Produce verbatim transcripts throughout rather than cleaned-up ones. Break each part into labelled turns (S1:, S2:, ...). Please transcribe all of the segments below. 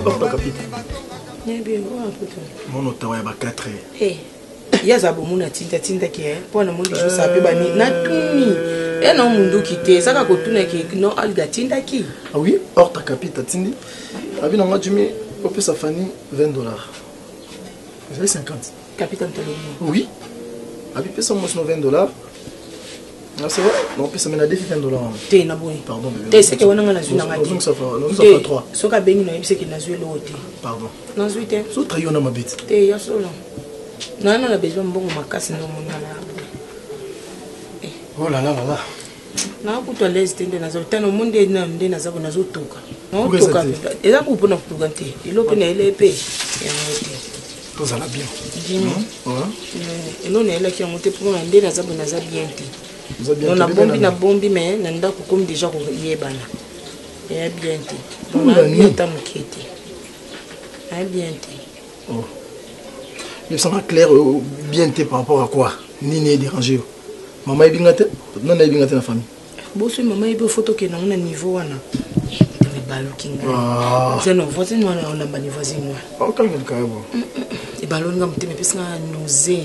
S1: hors ta capitale. Mon otawa ya ba quatre heures.
S2: Eh, yaza bomuna tinta tinta ki eh pour na mundi juste ape bani na tumi. Et non mundu kité, ça ka kotuna ki non alga tinta ki.
S1: Ah oui, hors ta capitale tindi. Abi na ngatu mi opé sa fani vingt dollars. Vous cinquante.
S2: Capitaine Tolomo.
S1: Oui. Abi pesa mo vingt dollars. Ah c'est vrai. Non, pesa mena défi vingt dollars.
S2: Té na boy.
S1: Pardon.
S2: Té c'est que wana ngana zuna ngati.
S1: Donc ça fait donc ça fait trois.
S2: Soka bengi na yebise ki na zwe lote.
S1: Pardon.
S2: Na zwe té.
S1: So trayo na mabiti.
S2: Té ya solo. Na na na besoin mbongo makasi ndo mona na.
S1: Oh là là là là.
S2: Na ku to les tende na zo tano monde na nde na zabo na zo toka. Na toka. Eza ku pona kutuka nte. Ilope na ile pe. Ya ngote.
S1: Tous à la bien.
S2: Jimmy.
S1: Ouais.
S2: Et non elle qui a monté pour na nde na zabo na za bien te.
S1: On
S2: a bombi na bombi mais na ndako comme déjà ko yebana. Ya bien te. On a bien ta mukete. Ya bien te.
S1: Oh. Mais ça va clair bien te par rapport à quoi? Ni ni dérangé. Maman est bien tête. Non est bien tête la famille.
S2: Bon c'est maman est bien photo que na on niveau wana. Mais balo kinga.
S1: Ah.
S2: C'est non voisin nous on a bani voisin nous.
S1: Oh calme le carabo.
S2: Et balo ngam te me pesa nausée.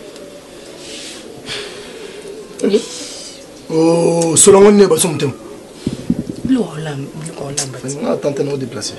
S1: Oh, selon on est bas son temps.
S2: Lola, lola bati.
S1: On a tenté de déplacer.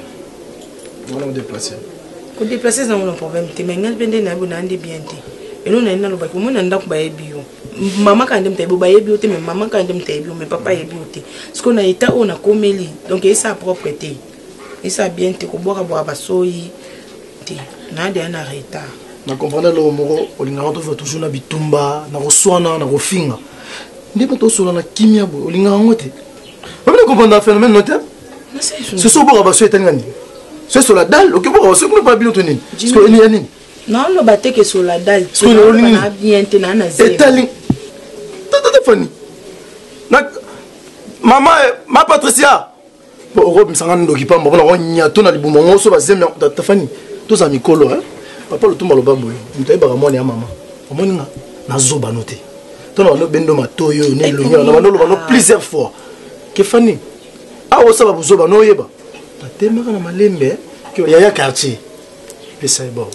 S1: On a déplacé.
S2: Pour déplacer ça on a un problème. Te mais ngal bende na bona ande bien te. Et nous na na lo ba ko mona ndako ba ebio. Maman quand ndem te bo ba ebio te mais maman quand ndem te ebio mais papa ebio te. Parce qu'on a état on a komeli. Donc et sa propreté. Et ça bien te ko boka boka ba soyi te. Na de na reta.
S1: Na comprendre le moro olinga to fa toujours na bitumba, na roswana, na rofinga. Ndi pas to solo na kimia bo olinga ngote. Vous comprenez le phénomène notaire? C'est ça pour avoir souhaité ngani. C'est sur la dalle, OK pour ce qu'on pas bien tenir. Parce que il y a ni.
S2: Non, le baté que sur la dalle.
S1: Parce que on
S2: a bien tenu na zéro.
S1: Et tali. Tata Fanny. Na maman ma Patricia. Bon Europe sanga ndoki pa mbona ko nyato na libuma ngoso ba zeme tata Fanny. Tous amis kolo hein. Papa le tumba lo bambo. Mutayi ba mwana ya mama. Omoni nga na zoba noté. Tona no bendo matoyo ne lo nya na manolo bano plusieurs fois. Que Fanny. Ah osa ba buzoba no yeba. Tatemaka na malembe que yaya quartier. Pesa bon.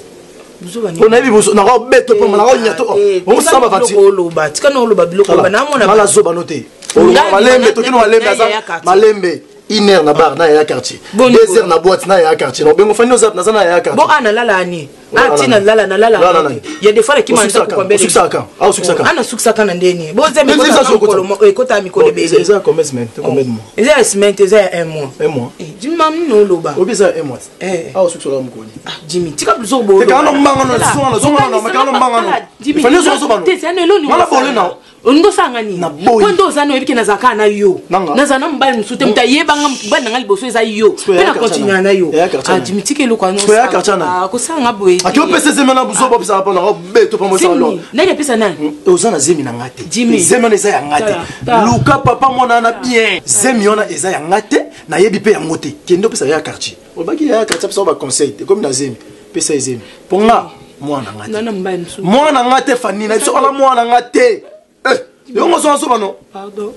S1: On a vu vous na ko beto pa na ko nyato. On sa ba vati.
S2: Oloba, tika no oloba biloko ba na mona.
S1: Mala zoba noté. Malembe to kino malembe za. Malembe. Une heure na bar na ya quartier. Deux heures na boîte na ya quartier. Non bengo Fanny ozap na za na ya quartier.
S2: Bon ana lala ni. Ah tina lala na lala. Il y a des fois qui mangent pour combien de
S1: succès quand? Ah succès quand?
S2: Ana succès quand ndeni. Bon zeme ko ça ko e ko ta mi ko de bébé.
S1: C'est combien de semaines? Combien de mois?
S2: C'est semaine, c'est un mois.
S1: Un mois.
S2: Eh, dis mam no loba.
S1: Obi ça un mois.
S2: Eh.
S1: Ah succès la mukoni.
S2: Ah Jimmy, tika biso bo.
S1: Te kana mbanga no sona sona no makana mbanga no. Fanny zo so bano.
S2: Te c'est no ni.
S1: Mala bole na.
S2: Ondo sanga ni. Kondo za no ebiki na zaka na yo. Na za na mbali msute mtayeba ngam bana ngali boso eza yo. Pe na continue na yo. Ah Jimmy tike lo kwa no. Ah ko sanga boy.
S1: Aki opese zeme na buzo bob ça pa na beto pa mo sa lo.
S2: Na ke pesa nani?
S1: Ozana zemi na ngate. Zemi na eza ya ngate. Luka papa mona na bien. Zemi ona eza ya ngate na yebi pe ya ngote. Kendo pesa ya quartier. Obaki ya quartier pesa ba conseil comme na zemi. Pesa zemi. Ponga mwana ngate.
S2: Na na mbali msute.
S1: Mwana ngate Fanny na so ala mwana ngate. Eh, yongo so so bano.
S2: Pardon.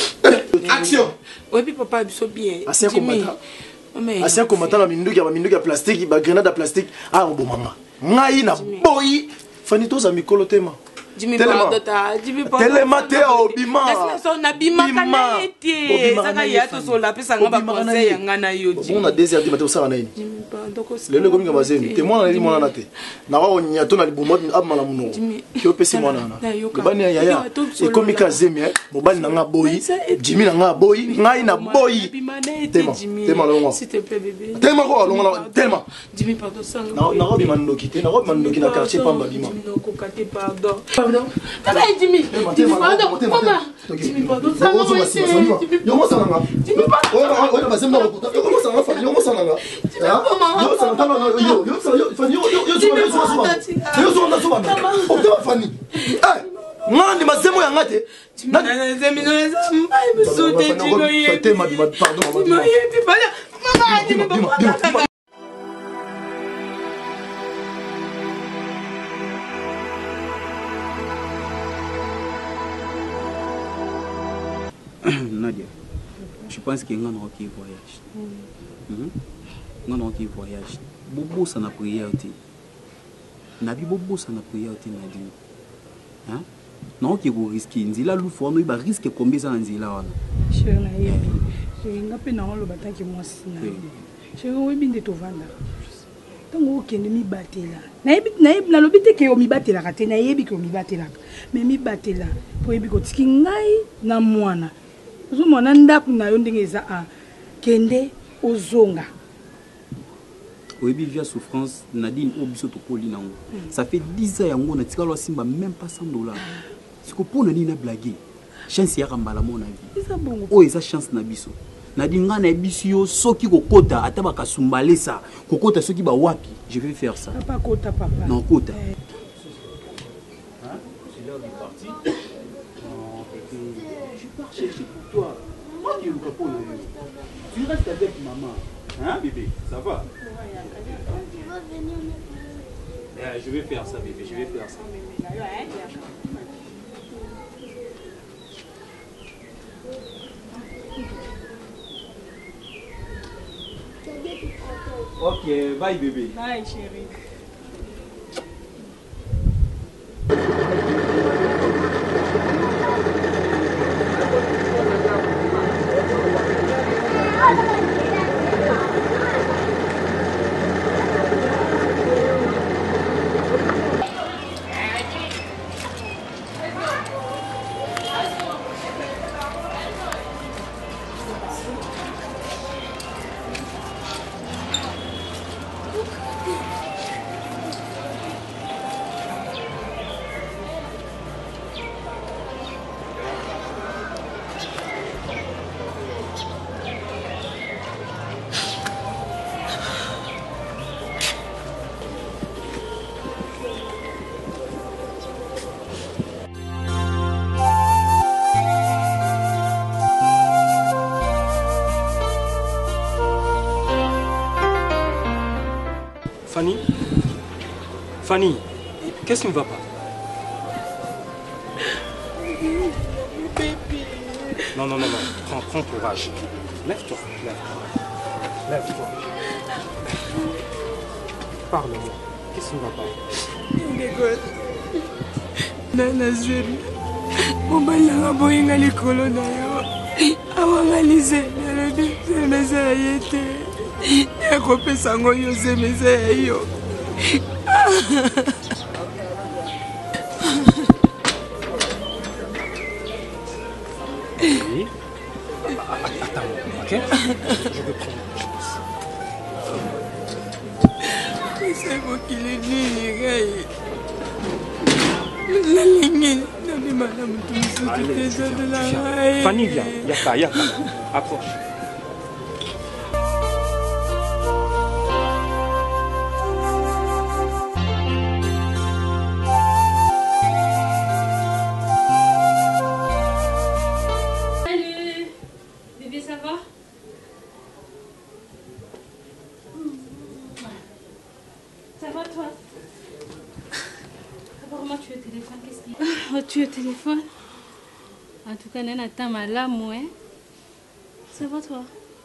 S1: Action.
S2: Oui, puis papa biso bien.
S1: Ancien combattant. Ancien combattant la minduki ya minduki ya plastique, ba grenade ya plastique. Ah bo mama. Ngai na boy. Fanny to za mikolo tema.
S2: Jimmy pardon ta. Jimmy pardon.
S1: Telema te obima.
S2: Laisse so na bima kana ete. Saka ya to so la pesa ngaba conseil ngana yo Jimmy.
S1: On a deux heures du matin au sara na ini.
S2: Jimmy pardon ko.
S1: Lelo komi ngaba zemi. Te mwana na mwana na te. Na wa nyato na libumot abmala muno. Ki opesi mwana na. Bani ya ya. E komi ka zemi eh. Mobali na nga boy. Jimmy na nga boy. Ngai na boy. Tema. Tema longa.
S2: S'il te plaît bébé.
S1: Tema ko longa tema.
S2: Jimmy pardon sanga.
S1: Na na robi mandoki te. Na robi mandoki na quartier pamba bima.
S2: Ko kate pardon. Pardon. Papa Jimmy. Jimmy pardon. Papa. Jimmy pardon sanga moi c'est.
S1: Yo mo sanga.
S2: Jimmy pardon.
S1: Oh oh ba zemna ko. Yo mo sanga fa. Yo mo sanga. Yo sanga na yo. Yo sanga yo. Fanny yo yo yo so so so. Yo so na so ba. O te Fanny. Eh. Ngani mazemo ya ngate.
S2: Na zemi no zamba ibusute tigo ye.
S1: Tema bima pardon mama.
S2: Bima ye pipala. Mama Jimmy papa.
S3: Nadia, je pense qu'il y a un qui voyage. Non, qui voyage. Bobo, ça n'a prière. Nabi Bobo, ça n'a prière. Nadine. Hein? Non, qui vous risquez. Nzila Loufou, il va risquer combien ça Nzila?
S4: Je suis un je suis un peu dans le bataille que moi aussi. Je suis un peu de Tovanda. Tango kende mi batela nayebi nayebi nalobi te ke o mi batela kate nayebi ke o mi batela mais mi batela po yebi ko tiki ngai na mwana zo mwana ndaku na yo ndenge za a kende ozonga
S3: oyebi via souffrance Nadine obiso to koli nango ça fait dix ans yango na tika lo simba même pas cent dollars siko pona ni na blaguer chance ya kambala mona vie
S4: ça bongo
S3: o eza chance na biso Nadine nga na biso yo soki kokota ataba kasumbale ça kokota soki ba wapi je vais faire ça
S4: papa kota papa
S3: non kota
S4: eh.
S3: Hein c'est l'heure du parti non bébé je pars chercher pour toi moi qui le capot tu restes avec maman hein bébé ça va
S5: Tu vas venir
S3: eh, je vais faire ça bébé je vais faire ça Ok, bye bébé.
S4: Bye chérie.
S6: Fanny Fanny, qu'est-ce qui ne va pas? Non, non, non, non, prends, prends courage. Lève-toi, lève-toi. Lève-toi. Parle-moi, qu'est-ce qui ne va pas?
S4: Nana Zeri, Mobalanga boyinga likolo na yo. Awanga lise, nalobi semeza yete. Yakopesa ngo yo semeza yo.
S6: Oui. Attends, ok? Je vais prendre une chose.
S4: C'est moi qui l'ai dit, gars. La ligne, la madame, tout déjà de la.
S6: Fanny, viens. Yaka, Yaka. Approche.
S5: Tu es au téléphone? En tout cas, Nana t'as mal là, moi. Ça va toi?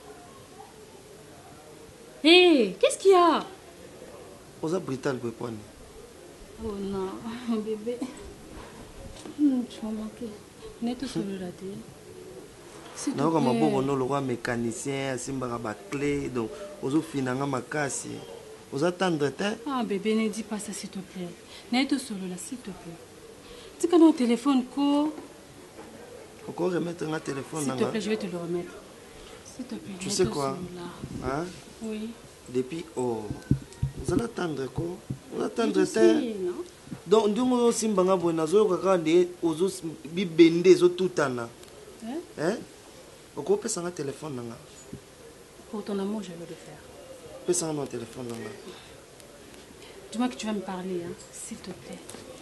S5: Hé, hey, qu'est-ce qu'il y a?
S1: Osa brutal pour prendre.
S5: Oh non, mon bébé. Hmm, tu m'as manqué. N'est tout seul là, t'es. C'est
S1: tout. Comme un bon roi mécanicien, simba ba clé, donc osa finanga makasi. Osa tendre tête.
S5: Ah bébé, ne dis pas ça s'il te plaît. N'est tout seul là, s'il te plaît. Tu as un téléphone, quoi?
S1: Encore remettre un téléphone?
S5: S'il te plaît, je vais te le remettre. S'il te plaît.
S1: Tu sais quoi? Hein?
S5: Oui.
S1: Depuis, oh, vous allez attendre quoi? Vous allez attendre ça? Donc, nous avons aussi un peu de temps. Bibende, tout tana. Hein? Pourquoi peut-être un téléphone?
S5: Pour ton amour, je vais le faire.
S1: Peut-être un téléphone?
S5: Dis-moi que tu vas me parler, hein, s'il te plaît.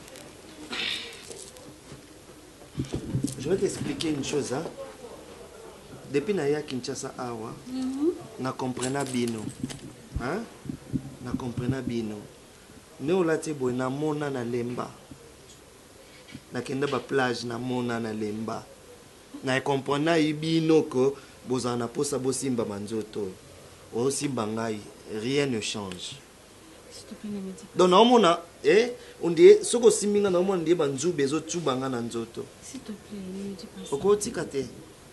S1: Je vais t'expliquer une chose. Hein? Depuis que je suis à Kinshasa, je comprends bien. Je comprends bien. Je comprends na mona na lemba. Na kenda ba plage na mona na lemba. Na comprends ibino ko bozana posa bo simba manzoto. O simba ngai.
S7: rien ne change.
S5: S'il te plaît, ne me dis pas.
S7: Donc, non, eh, on dit, ce que si minga non, on dit, banzou, bezo, tu banga nanzoto.
S5: S'il te plaît, ne me dis pas ça.
S7: Pourquoi tu kate?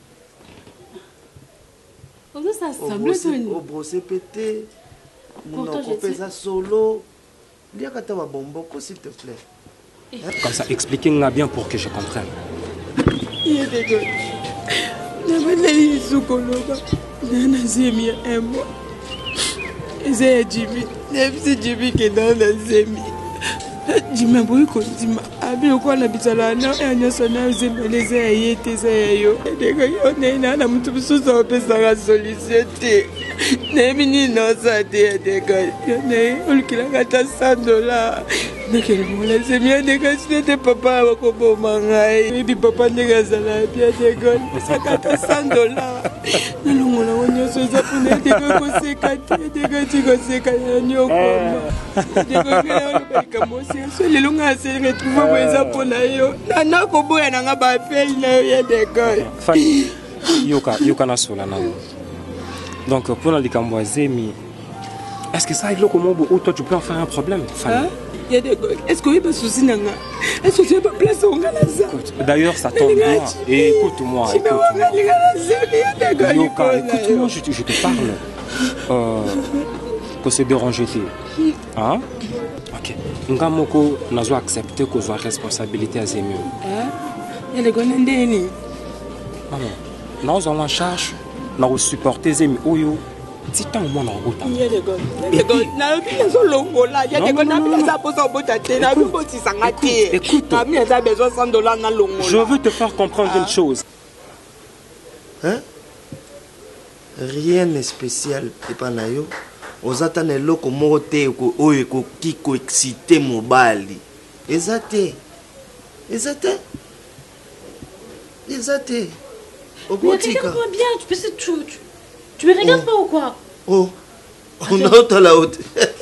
S5: Comme ça, ça semble Tony.
S7: Au brossé pété, mon
S5: Pourtant, je
S7: fait
S5: dis-
S7: ça solo. Dis à Katawa Bomboko, s'il te plaît.
S6: Comme ça, expliquez-moi bien pour que je comprenne.
S2: Il y a des gars. Nabana sukoloba. Nana zemi un mois. C'est Jimmy. C'est Jimmy qui est dans la zemi. Jimmy boy konzima. Abi okwa na bitala na enya sona zemi les ayete zayo. Dega yo nena na mtu bususa opesa ga solution te. Nemi ni no sa te dega. Ne ulkila kata cent dollars. Nakele mola zemi dega c'était papa ko boma ngai. Bi papa ndega zala bia dega. Sakata cent dollars. Nalongola wonyo so za pune dega ko sekate dega tiko sekate nyoko. Dega kela ko kamosi so le longa se retrouver pour eza pona yo. Nana ko boya na nga ba appel na yo dega.
S6: Fanny, yoka yoka na sola na. Donc pour la likambo zemi. Est-ce que ça est là comment ou toi tu peux en faire un problème, Fanny?
S2: Hein? Il y a des gars. Est-ce qu'il y a pas de soucis nanga? Est-ce que tu as pas place au Galaza?
S6: D'ailleurs, ça tombe bien. Et écoute-moi, écoute-moi. Yoka, écoute-moi, je te, je te parle. Euh, que c'est dérangé. Hein? Ok. Ngamoko n'a pas accepté que soit responsabilité à Zemi.
S2: Hein? Il y a des gars n'endéni.
S6: Maman, nous avons en charge, nous avons supporté Zemi. Oyo. Dis-toi au moins dans le
S2: Il y a des gars. Il y a des gars. Il y a des gars. Il y a des gars. Écoute,
S6: je veux te faire comprendre une chose.
S7: Hein? Rien n'est spécial, Epanayo. Aux attentes, loko mote ko oye ko kiko excité mobali. Ezate. Ezate. Ezate.
S5: Mais regarde-moi bien, tu peux c'est tout. Tu, tu me regardes
S7: Oh.
S5: pas ou quoi?
S7: Oh. On a autant la haute.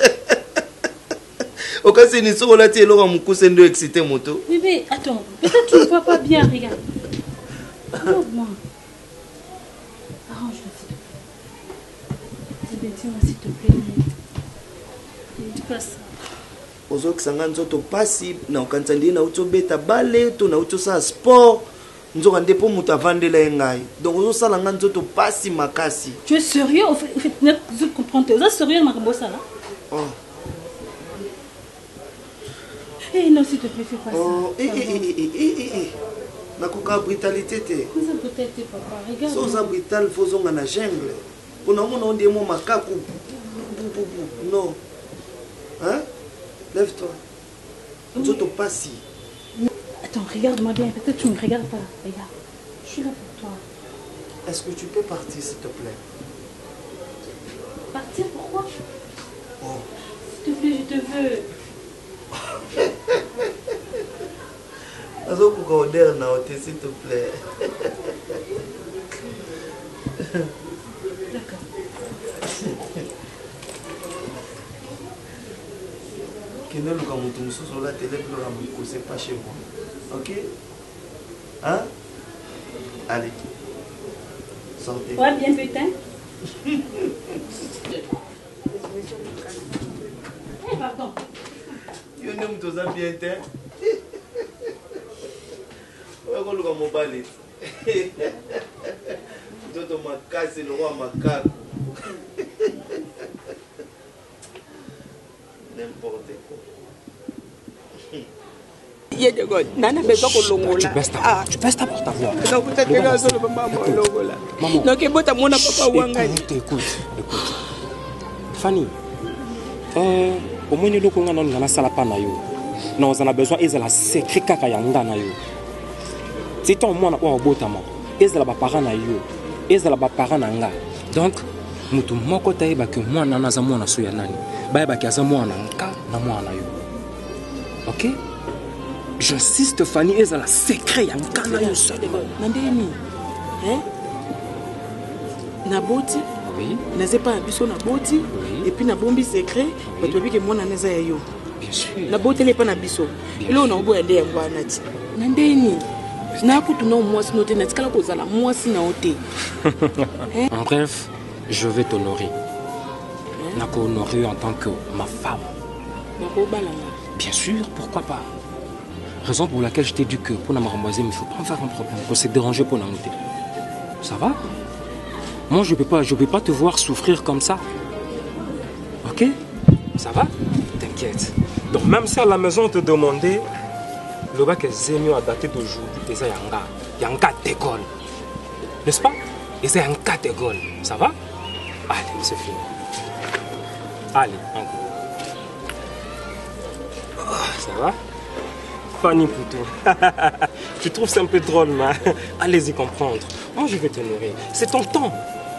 S7: Au cas où c'est une seule là, tu es là, on me de excité moto.
S5: Bébé, attends, peut-être tu ne vois pas bien, regarde. Regarde-moi. Arrange-le, s'il te plaît. Bébé, dis-moi, s'il te plaît. Ne dis pas ça.
S7: ozokisanga nzoto pasi na okanisa ndi na utobeta bale to na utosa sport nzoka nde po mutu avandela ye ngai donc ozosala nga nzoto pasi makasi.
S5: Tu es sérieux? Au fait, au fait, je comprends. Tu es sérieux, ma ça là?
S7: Oh.
S5: Eh non, s'il te plaît, fais pas ça.
S7: Oh, eh, eh, eh, eh, eh, eh, eh. Nakoka brutalité te.
S5: Mais ça peut être, papa, regarde.
S7: So za brutal fozonga na jungle. Pona mona onde mo makaku. Non. Hein? Lève-toi. Nzoto pasi.
S5: Attends, regarde-moi bien. Peut-être tu ne me regardes pas. Regarde. Je suis là pour toi.
S7: Est-ce que tu peux partir, s'il te plaît?
S5: Partir, pourquoi?
S7: Oh.
S5: S'il te plaît, je te veux.
S7: Azokuka odeur na ote, s'il te plaît.
S5: D'accord.
S7: Kene luka mutu mususu la télé pleura miko, c'est pas chez moi. Ok? Hein? Allez. Sortez.
S5: Ouais, bien putain. Eh, pardon.
S7: Yo ne mutu za bien te. Oya ko luka mobali. Toto makasi lo wa makaku. N'importe quoi.
S2: Il y a des gars. Nana besoin qu'on longola.
S6: Tu baisses ta, tu baisses ta porte-voix.
S2: Donc peut-être que là, le maman longola. Donc il faut ta mona papa wanga.
S6: Écoute, écoute, écoute. Fanny, euh, au moins nous qu'on a non na sala pa na yo. Non, on a besoin ils la secret kaka ya nga na yo. C'est ton mwana wa botama. Ils la ba parent na yo. Ils la ba parent na nga. Donc mutu moko tayeba que mwana na za mwana so ya nani. Ba ba ki za mwana nka na mwana yo. OK? J'insiste Fanny, ils la secret ya nga na yo so.
S2: Nandeni. Hein? Na boti.
S6: Oui.
S2: Naze pas biso na boti.
S6: Oui.
S2: Et puis na bombi secret, ba to bi ke mwana neza ya yo.
S6: Bien sûr.
S2: Na boti le pa na biso. Ilo na obo ende ngwa nati. Nandeni. Na kutu na mwasi note na tikala ko zala mwasi na ote.
S6: En bref, je vais t'honorer. nako honorer en tant que ma femme. Bien sûr, pourquoi pas. Raison pour laquelle je t'ai dit que pour la maramboiser, il ne faut pas me faire un problème. Pour se déranger pour la monter. Ça va? Moi, je ne peux pas, je peux pas te voir souffrir comme ça. Ok? Ça va? T'inquiète. Donc, même si à la maison on te demandait, le bac est mieux à dater d'aujourd'hui, et ça, yanga. Yanga d'école. N'est-ce pas? Et c'est un cas d'école. Ça va? Allez, c'est fini. Allez, encore. Ça va? Fanny Poutou. Tu trouves ça un peu drôle, mais allez-y comprendre. Moi, je vais te nourrir. C'est ton temps.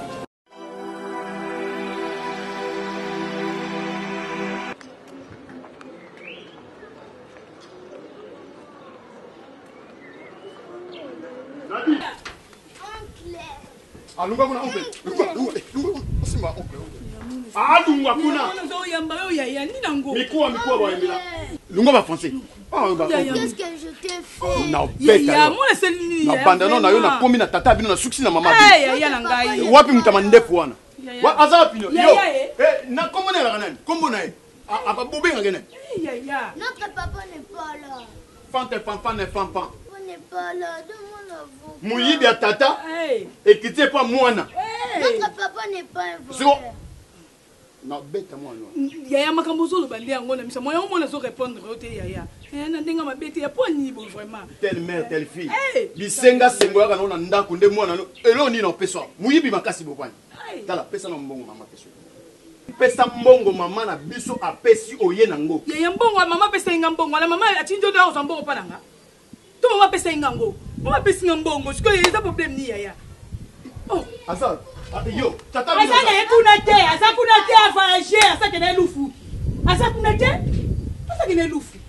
S8: Ah, lunga kuna oncle. Lunga, lunga, lunga. Simba oncle. Ah, lunga kuna. Mikoa, mikoa wa Emila. Lunga va français. Ah, ba.
S9: Qu'est-ce que je t'ai fait?
S8: Na bête. Ya, moi la seule ligne. Na bandano na yo na kombi na tata bino na suksi na mama.
S4: Eh, ya ya na ngai.
S8: Wapi mtamandefu wana? Wa aza pino. Yo. Eh, na kombo na la nani? Kombo na ye. Ah, ba bobe ngene.
S4: Eh, ya ya.
S9: Notre papa n'est pas là.
S8: Fante fanfan ne fanfan.
S9: On n'est pas là. Demande à vous.
S8: Muyibi ya tata. Et qui t'es pas mwana.
S9: Notre papa n'est pas un
S8: Zio.
S9: voleur.
S8: Na bête moi non.
S4: Yaya makambo zo lo bandi yango na misa moya omona zo répondre ote yaya. Eh na ndenga mabete ya poni bo vraiment.
S8: Telle mère telle fille. Bisenga sengo ya kana ndako nde mwana no. Elo ni no peso. Muyibi makasi bopani. Tala pesa na mbongo mama peso. Pesa mbongo mama na biso apesi oye nango.
S4: Yaya mbongo mama pesa inga mbongo na mama atinjo do zo mbongo pananga. To mama pesa inga ngo. Mama pesa inga mbongo. Siko yeza problem ni yaya. Oh,
S8: asa. Yo, tata
S4: bino. Asa na kuna te, asa kuna te afaje, asa kene lufu. Asa kuna te? Asa kene lufu.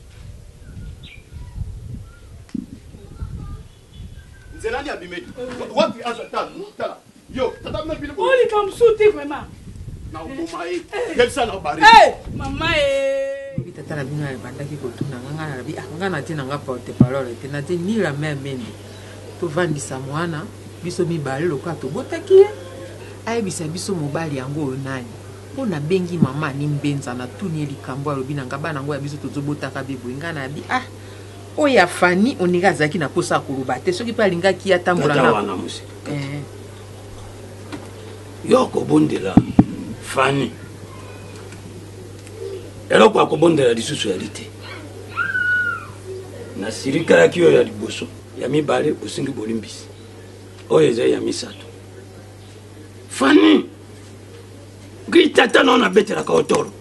S8: Nzelani abimedi. Wapi asa tala, tala. Yo, tata bino bino.
S4: Oli comme souti vraiment.
S8: Na ngoma e. Quel ça na bari.
S4: Eh, mama e.
S2: Tata na bino bandaki kotuna nganga na bi nganga na tina nga porte parole te na te ni la même mende. To vandisa mwana. Biso mibale loka to botaki ayebisa biso mobali yango oyo nani mpona bengi mama ni mbenza na tuni likambo alobi na ngaba nango ya biso tozobotaka bebo nga na bi ah oyo ya Fani oninga azalaki na posa koloba te soki mpe alingaki atambola na
S10: wana musika eh yo kobondela Fani eloko akobondela lisusu ya lite na sirikalaki oyo ya liboso ya mibale osingi bolimbisi oyo eza ya misato Fani ngai tata na nabetelaka otoro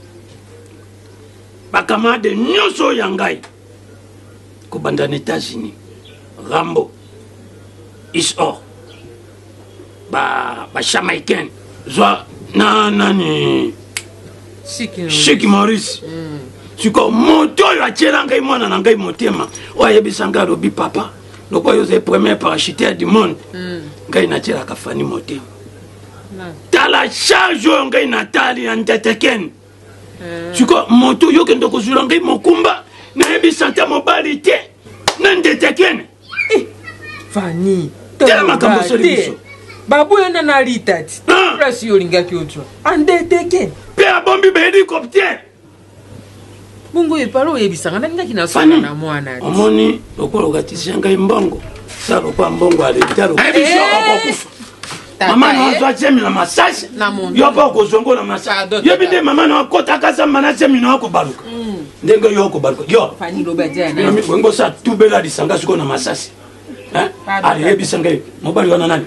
S10: bakamade nyonso ya ngai kobanda na États-Unis Rambo Isor ba ba Jamaïcain zwa na nani Shiki Maurice siko moto oyo atiela ngai mwana na ngai motema oyo ayebisa ngai alobi papa loko oyo oza premier parachutaire du monde ngai natielaka Fani motema tala charge oyo ngai natali ya nteteken siko moto oyo okende kozwila ngai mokumba nayebisa nte mobali te na nteteken
S2: Fani
S10: tala makambo osoli biso
S2: babu yo nana litati place yo olingaki otwa andeteken
S10: mpe abombi bahélicoptère
S2: bongo epala oyebisanga nalingaki nasona na mwana
S10: omoni lokola okatisia ngai mbongo sa lokwa mbongo aleta lokokufa mama na wazwa jemi na masasi yo mpo okozongo na masasi yebi nde mama na wakotaka samba na jemi na wakobaluka ndenge yo okobaluka yo wengo sa tubela lisanga siko na masasi ali yebisa ngai mobali wana nani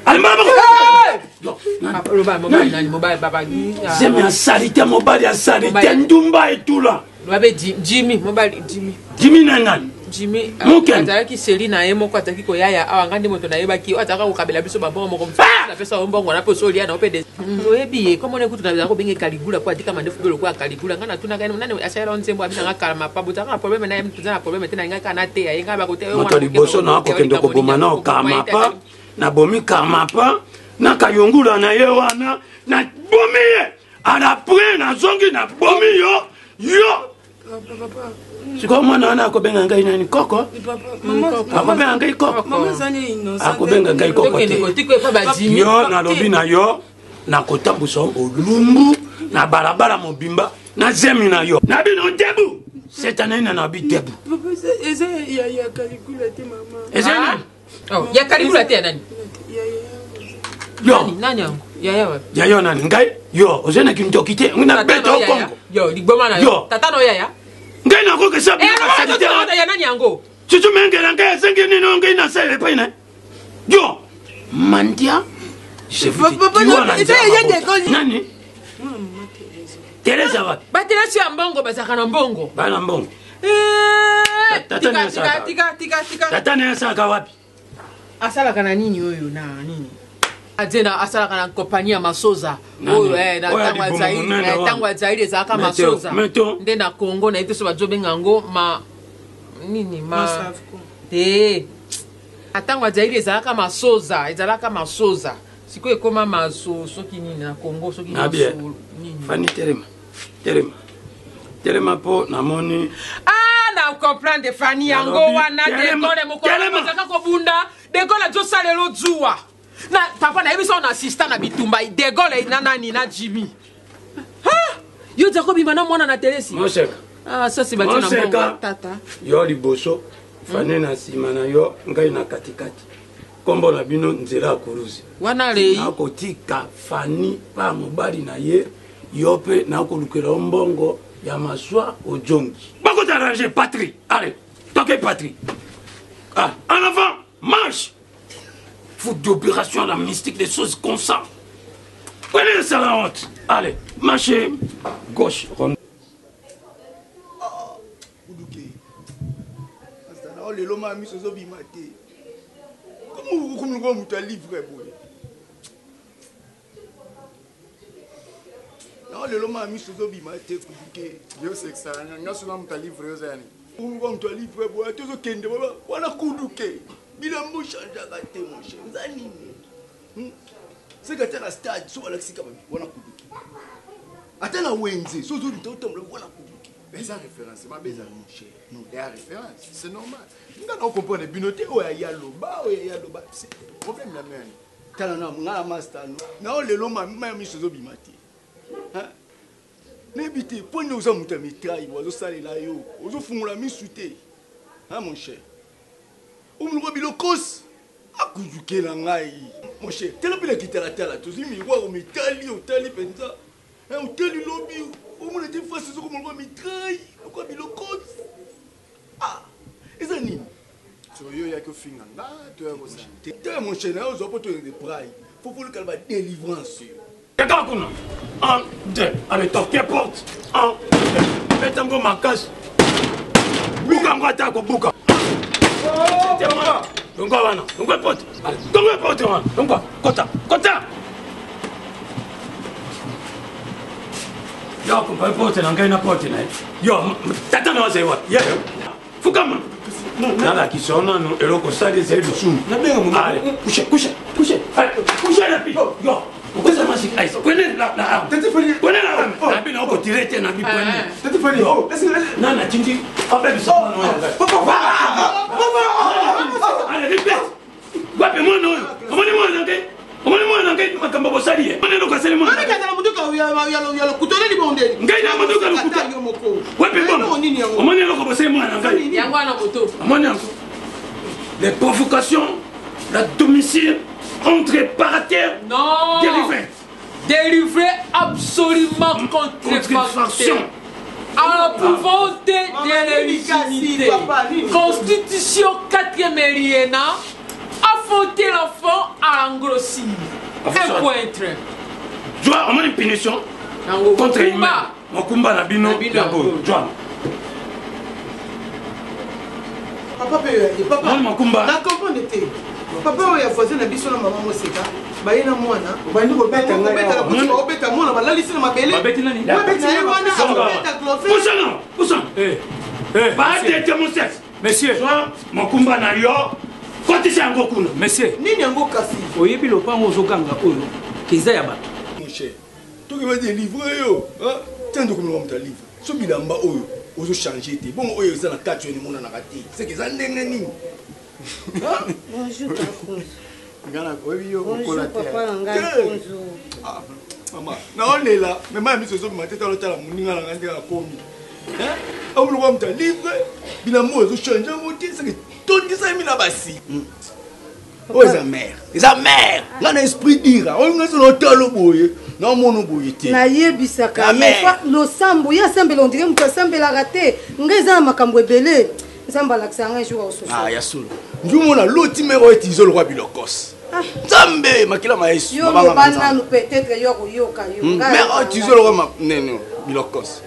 S10: jemi asali te mobali asali te ndumba etula
S2: Babe Jimmy, mobile Jimmy.
S10: Jimmy na nani?
S2: Jimmy. Ataki Selina emo kwa ataki ko yaya awa ngandi moto na yeba ki ataka ko kabela biso babongo mo komfa na pesa ombongo na poso lia na opede. Oyebi komo ne kutu na ko benge kaligula kwa atika mandefu belo kwa kaligula ngana tuna kana nani ashaira onsembo abina ngaka mapa butaka problem na yem tuzana problem tena ngaka na te ya ngaba ko te
S10: moto liboso na ko kendo ko boma na kama pa na bomi kama pa na kayongula na ye wana na bomi ye ala pre na zongi na bomi yo yo siko mwana wana akobenga ngai nani koko akobenga ngai koko akobenga ngai koko yo nalobi na yo nakotambusa olumbu na balabala mobimba na zemi na yo na bino debu cette année na bi debu
S2: papa eza ya ya calicule te mama
S10: eza nani
S11: oh ya calicule te nani
S10: yo
S11: nani yango yaya wa
S10: yaya nani ngai yo ozena kintokite ngina beto kongo
S11: yo ligoma na yo tata no yaya
S10: ngai na ko ke sabi
S11: na sanitaire ya nani yango
S10: tutu mengela ngai sengi ni no ngai na sele pa ina yo mandia je veux dire nani Teresa wa
S11: Teresa ya mbongo bazaka na mbongo
S10: bana mbongo
S11: eh
S10: tata na
S11: tika tika tika tika
S10: tata na saka wapi
S11: asala kana nini oyo na nini Adena asala kana kompani ya masoza oyo eh na tangwa zaidi eh tangwa zaidi zaka masoza nde na Kongo na iteso bajobe ngango ma nini ma eh atangwa zaidi zaka masoza ezalaka masoza siko ekoma maso soki nini na Kongo soki
S10: maso nini fani terema terema terema po na moni
S11: ah na comprendre fani yango wana de gole moko mazaka ko bunda de gole jo salelo zuwa na papa na ebiso na assistant na bitumba de gole na nani na Jimmy ha yo zako bima na mwana na telesi
S10: moseka
S11: ah ça c'est batu na mbongo tata
S10: yo liboso fani na sima na yo ngai na katikati kombo na bino nzela kuruzi
S11: wana lei
S10: nakotika fani pa mobali na ye yope nakolukela mbongo ya maswa ojongi bako t'arranger patrie allez toke patrie ah en avant marche fout d'opération la mystique des choses comme ça prenez ça la honte allez marchez gauche ronde
S8: ah uduke asta na ole lo mami sozo bimate comment comment comment tu as livré boy non le loma mi sozo bimate kuduke
S12: yo sexa nga sona muta livré yo zani
S8: comment tu as livré boy tu zo kende baba wana kuduke bila mo changer ka te mon cher nzani c'est que tu as la stade so wala sika babi wana kuduke atana wenze sozo ntotomle wana kuduke
S12: beza référence ma beza mon cher
S8: non
S12: il y a référence c'est normal
S8: nga na comprendre binote o ya yalo ba o ya yalo ba c'est
S12: problème la mère
S8: tala na nga master no na le loma mi sozo bimate hein n'ébite pour nous sommes muta mitraille ozo salela yo ozo fungula misute hein mon cher umulwa bilokos akujukela ngai mon cher tela pila kitala tala tozi miwa o mitali o tali penza hein o tali lobby umule te face zo kumulwa mitraille ko bilokos ah ezani
S12: so yo ya ko finga na to ya ko sa
S8: te mon cher na ozo poto de praille faut faut le calba délivrance.
S10: Kakuna. Un, deux. Allez, top, qui porte. Un, deux. Faites un bon marquage. Bouka, moi, t'as quoi, bouka. C'est moi. Donc, quoi, voilà. Donc, quoi, porte. Allez, donc, quoi, porte, moi. Donc, quoi, kota, kota. Yo, qu'on peut porter, on gagne la porte, yo, t'attends, non, c'est quoi. Yeah. Foucaman. Dans la qui sonne, non, et l'on constate des ailes de soum. Allez, couchez, couchez, couchez. Allez, couchez la fille. Yo. Pourquoi ça marche? Prenez la arme. Prenez la arme. La bille, on peut tirer, tiens, la bille, prenez. Non, non, tu me dis. En fait, ça. Allez, répète. Guapez-moi, non. Emmenez-moi en enquête. Emmenez-moi en enquête. Ma cambo sali. Emmenez le cassez le monde.
S1: Il y a le couteau de l'ibondé.
S10: Ngaina motoka le couteau. Guapez-moi. Emmenez le cassez moi en enquête.
S11: Yangwana moto.
S10: Emmenez encore. Les provocations, la domicile. Entre par terre,
S11: non,
S10: délivré.
S11: Délivré absolument contrefaction. À la volonté de l'illégitimité. Constitution quatrième alinéa. Affronter l'enfant à l'engrossir. Un pointre.
S10: Tu vois, on a une punition contre l'humain. Mon combat n'a bino.
S1: Papa, papa,
S10: mon combat.
S1: La comprendre. Papa oya voisin na biso na mama moseka bayina mwana obandi kobeta ngai obeta obeta mwana balalisi na mabele
S10: babeti nani
S1: babeti wana obeta clofe
S10: poussana poussana eh eh ba tete mon sexe monsieur soit mon combat na yo côté ça ngo kuna monsieur
S1: nini yango kasi
S13: oyebi lopango ozoganga oyo kiza ya bato
S8: mon cher to ke ba délivrer yo hein tendo comme l'homme ta livre so bilamba oyo ozo changer te bon oyo za na quatre ni mona na kati c'est que ça ndenge nini.
S9: Bonjour,
S8: Ngana, oui, yo,
S9: bonjour, papa,
S8: Maman, on est là. Mais moi, je suis là, je suis là, je suis là, je suis là, je suis là, on me dit livre, il a mot, je change, je dis tout ça est là basi. Oh sa mère, sa mère, là l'esprit dira, on est sur le talo boye, non mon boye.
S14: Na yebisaka, mais le sambo, ya sambe on dirait que sambe la raté, ngeza makambo ebele, samba laksa un jour au soir.
S8: Ah ya solo. Ndu mona loti mero etizo le roi bilokos. Zambe makila maïs.
S14: Yo mo bana nous peut-être yo yo ka yo.
S8: Mais etizo le roi neno bilokos.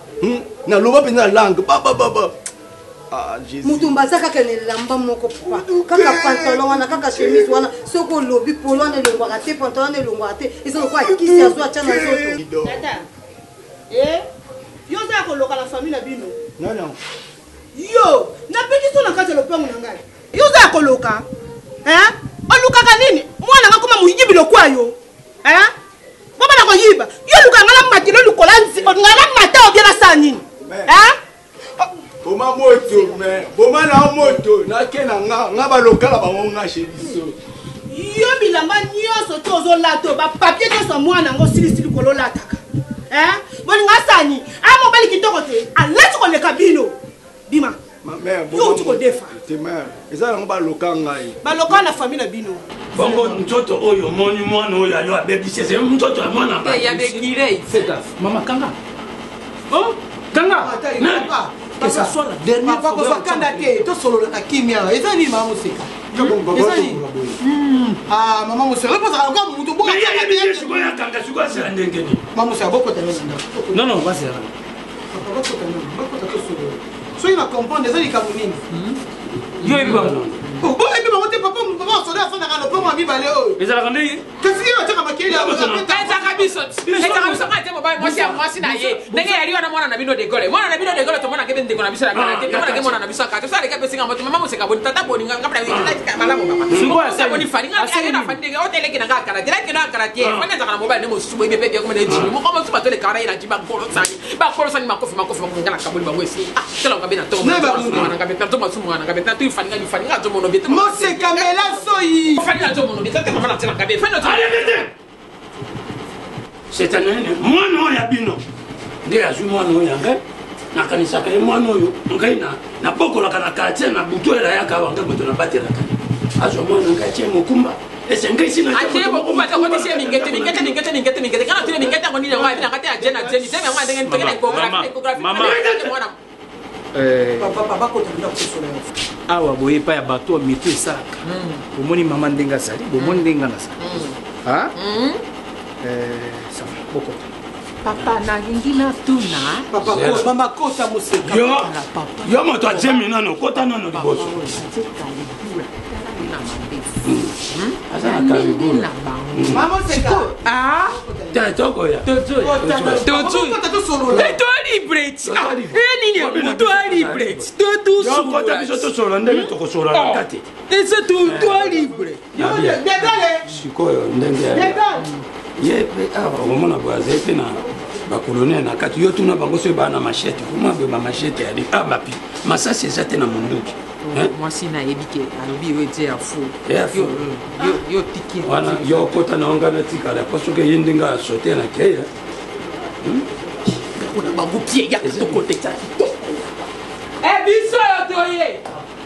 S8: Na loba pena langue ba ba ba ba. Ah Jésus.
S14: Mutumba saka kene lamba moko papa. Kaka pantalon wana kaka chemise wana soko lobi polo wana le ngwate pantalon le ngwate. Ils ont quoi qui s'y aso acha na soto.
S15: Tata. Eh? Yo za ko loka la famille na bino.
S8: Non non.
S15: Yo, na peki so na kati lo pangu na ngai. Yo za ko loka. Eh? Oluka kanini? Mwana ngakoma muyibi lokwayo. Eh? Baba na ko yiba. Yo luka ngala matilo lukola nzi. Ngala mata obiela sanini. Eh?
S8: Boma moto, mais boma na moto, na kena nga nga ba lokala ba nga chez biso.
S15: Yo bilamba nyonso tozo lato ba papier to so mwana ngo sili sili kolo lataka. Eh? Boni nga sani, a mo bali kitoko te, a lati ko le kabino. Bima.
S8: Ma mère,
S15: yo tu ko defa.
S8: Te mère, eza nga ba lokanga yi.
S15: Ba lokana na famille na bino.
S10: Bongo mtoto oyo moni mwana oyo ayo abebisi se mtoto amwana ba.
S11: Ya bekire.
S13: Fais gaffe. Maman Kanga. Oh, Kanga.
S15: Papa.
S13: Que ça soit la dernière fois.
S15: Papa ko fakanda ke, to solo na kimia. Eza ni mama musika. Eza ni. Ah, mama musika, reposa ka mutu bo.
S10: Mais ya bien shuko ya Kanga shuko sala ndengeni.
S15: Mama musika boko tano nda.
S13: Non non, vas-y.
S15: Papa boko tano, boko tano solo. So ina comprendre eza ni kamunini.
S13: Yo ebi ba.
S15: Oh, bon ebi ba wote papa mu papa solo afana ka lo papa mi bale o.
S13: Ezala kande.
S15: Kasi yo teka makeli ya.
S11: Eza kabiso. Eza kabiso ka temo ba mwasi mwasi na ye. Ndenge yali wana mwana na bino de gole. Mwana na bino de gole to mwana kebe ndeko na biso na kana. Mwana ke mwana na biso ka. To sale ka pesinga moto mama museka boni tata boni nga ngapra wi ka bala mo papa. Sungwa sa boni fani nga aye na fani de o tele ke na ka kara. Dira ke na kara tie. Fani za kana mobile ne mo subo ibe bebe ko me ji. Mo ko mo suba to le kara ina ji ba kolo sani. Ba kolo sani makofi makofi mo ngala ka boni ba wesi. Ah, tela nga bina to. Ne ba mwana nga beta to mo sumo nga beta to fani nga ni fani nga to mo no beta.
S15: Mo se kamela soyi.
S11: Fani nga to mo no beta te mama na tela ka be. Fani to.
S10: C'est un année, moi non ya bino. Nde azu moi non ya ngai. Na kanisa ka moi non yo. Ngai na na bokola kana katia na buto ela ya ka wanga buto na batela ka. Azu moi non ngai tie mokumba. Ese ngai sina.
S11: Ate mokumba ta koni sie mingete mingete mingete mingete mingete kana tule mingete ngoni na ngwa bina ngate ajena jeni. Sema ngwa ndenge ntengene ecography ecography.
S13: Mama.
S11: Eh
S15: papa papa ko tanda ko solo.
S13: Awa boye pa ya bato mito esaka. Bomoni mama ndenga sali, bomoni ndenga na sali. Ah? Eh, ça va beaucoup.
S11: Papa na ngingi na tuna.
S15: Papa ko mama kota museka.
S10: Yo. Yo moto ajemi nano kota nano liboso. Asa na karibu.
S15: Mama seka.
S11: Ah?
S10: Ta toko ya.
S11: Tozo. Tozo. Tozo libre. Ah, nini ya to libre. Tozo.
S10: Yo kota biso to solo ndenge to ko solo na kati.
S11: Ese tu to libre.
S15: Yo degale.
S10: Sikoyo ndenge ya.
S15: Degale.
S10: Ye pe awa omona boaze pe na bakolone na kati yo tuna bango so ba na machete kuma be ba machete ali ah bapi masasi eza te na munduki
S11: mwasi na yebike alobi yo ete ya fu
S10: yo
S11: yo yo tiki
S10: wana yo kota na onga na tika la parce que yindinga sauter na keya
S11: kuna bango pie ya to kote ta eh biso yo toye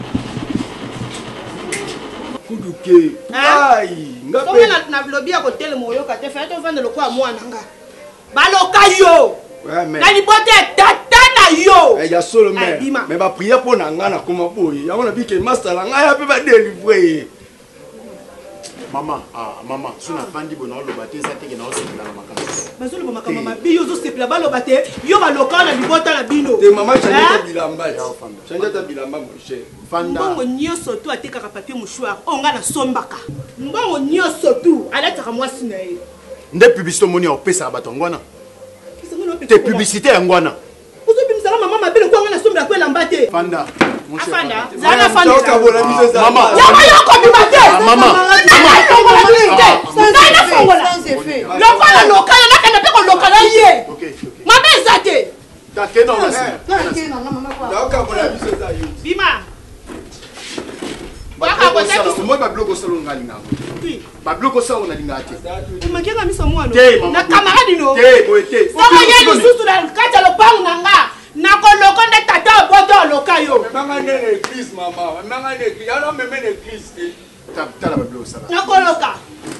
S8: kuduke ai
S15: ngape na na lobby ya hotel moyo ka te fa to vendre le kwa mwana nga baloka yo na libote tata na yo
S8: eh ya solo mais mais ba prier pour na nga na kuma boye ya wana bike master la nga ya pe ba délivrer
S12: Maman, ah, maman, si on a pas dit bon, on va te dire que on a aussi la maman.
S15: Mais sur le moment, maman, bio zo se plaba lo bate, yo ba loka na libota na bino.
S8: Te maman chanja ta bilamba, chanja ta bilamba mon cher.
S15: Fanda. Mbongo nyoso tu ateka ka papier mouchoir, onga na sombaka. Mbongo nyoso tu aleta ka mwasi na ye.
S12: Nde publicité moni au pesa batongwana. Te publicité ngwana.
S15: Uzo bimsala maman mabele ko ngana somba ko lambate.
S12: Fanda.
S15: Afanda. Zana fanda.
S12: Maman.
S15: Yama yoko bimate.
S12: Maman.
S15: Ngai na fongola. Lokala lokala na kana pe ko lokala ye.
S12: OK.
S15: Mama ezate.
S12: Ta ke non la sina.
S8: Yoka bola biso za yo.
S15: Bima.
S12: Baka ko sa mo ba blogo solo ngali na.
S15: te
S8: babiloko sa oyo nalingaka te
S15: omakianga miso mwana
S8: Te, mama.
S15: na camarade no
S8: Te, boye te.
S15: soko ye lisusu na kati ya lopangu na nga nakoloko nde tata oboto oloka yo
S13: memanga nde na église mama memanga nde église ano meme na église te
S8: tala babiloko sala
S15: nakoloka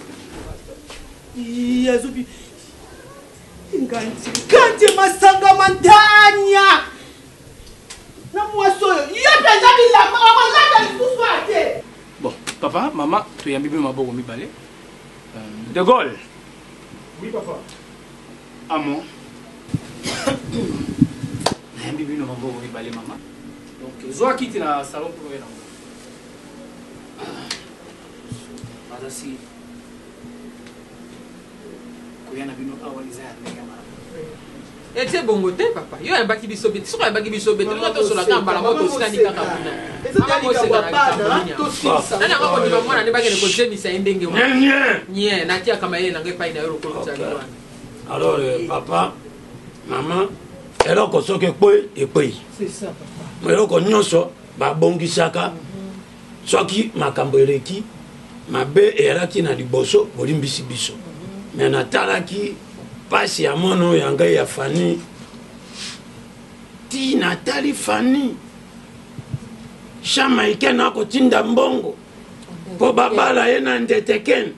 S15: azobi nganti nganti masanga mantanya na mwasi oyo yo mpenza bilamba okolata lisusu ate
S13: bon papa mama toyambi mpe maboko mibale de Gaulle.
S8: Oui, papa. Amo.
S13: Nayambi bino maboko mibale mama. Donc zwa kiti na salon pour oyo nango. Bazasi koyana bino awa liza ya ndenge mara.
S11: Ete bongo te papa. Yo yambaki biso beti. Soko yambaki biso beti. Nga to sola kamba la moto sitani kaka kuna. Mama mo se kana kamba. Nana ngako ni mwana ne bagene ko jemisa endenge wa.
S10: Nye.
S11: Nye na tia kama yeye nange pai na yoro ko tsali wana.
S10: Alors euh, papa, maman, eloko soki ekpoi ekpoi.
S11: C'est ça papa.
S10: Eloko nyonso babongisaka soki makambo eleki mabe eyalaki na liboso bolimbisi biso. Me natalaki pasi ya mono ya ngai ya Fani ti natali Fani Jamaïcain nakotinda mbongo po babala ye na ndete ken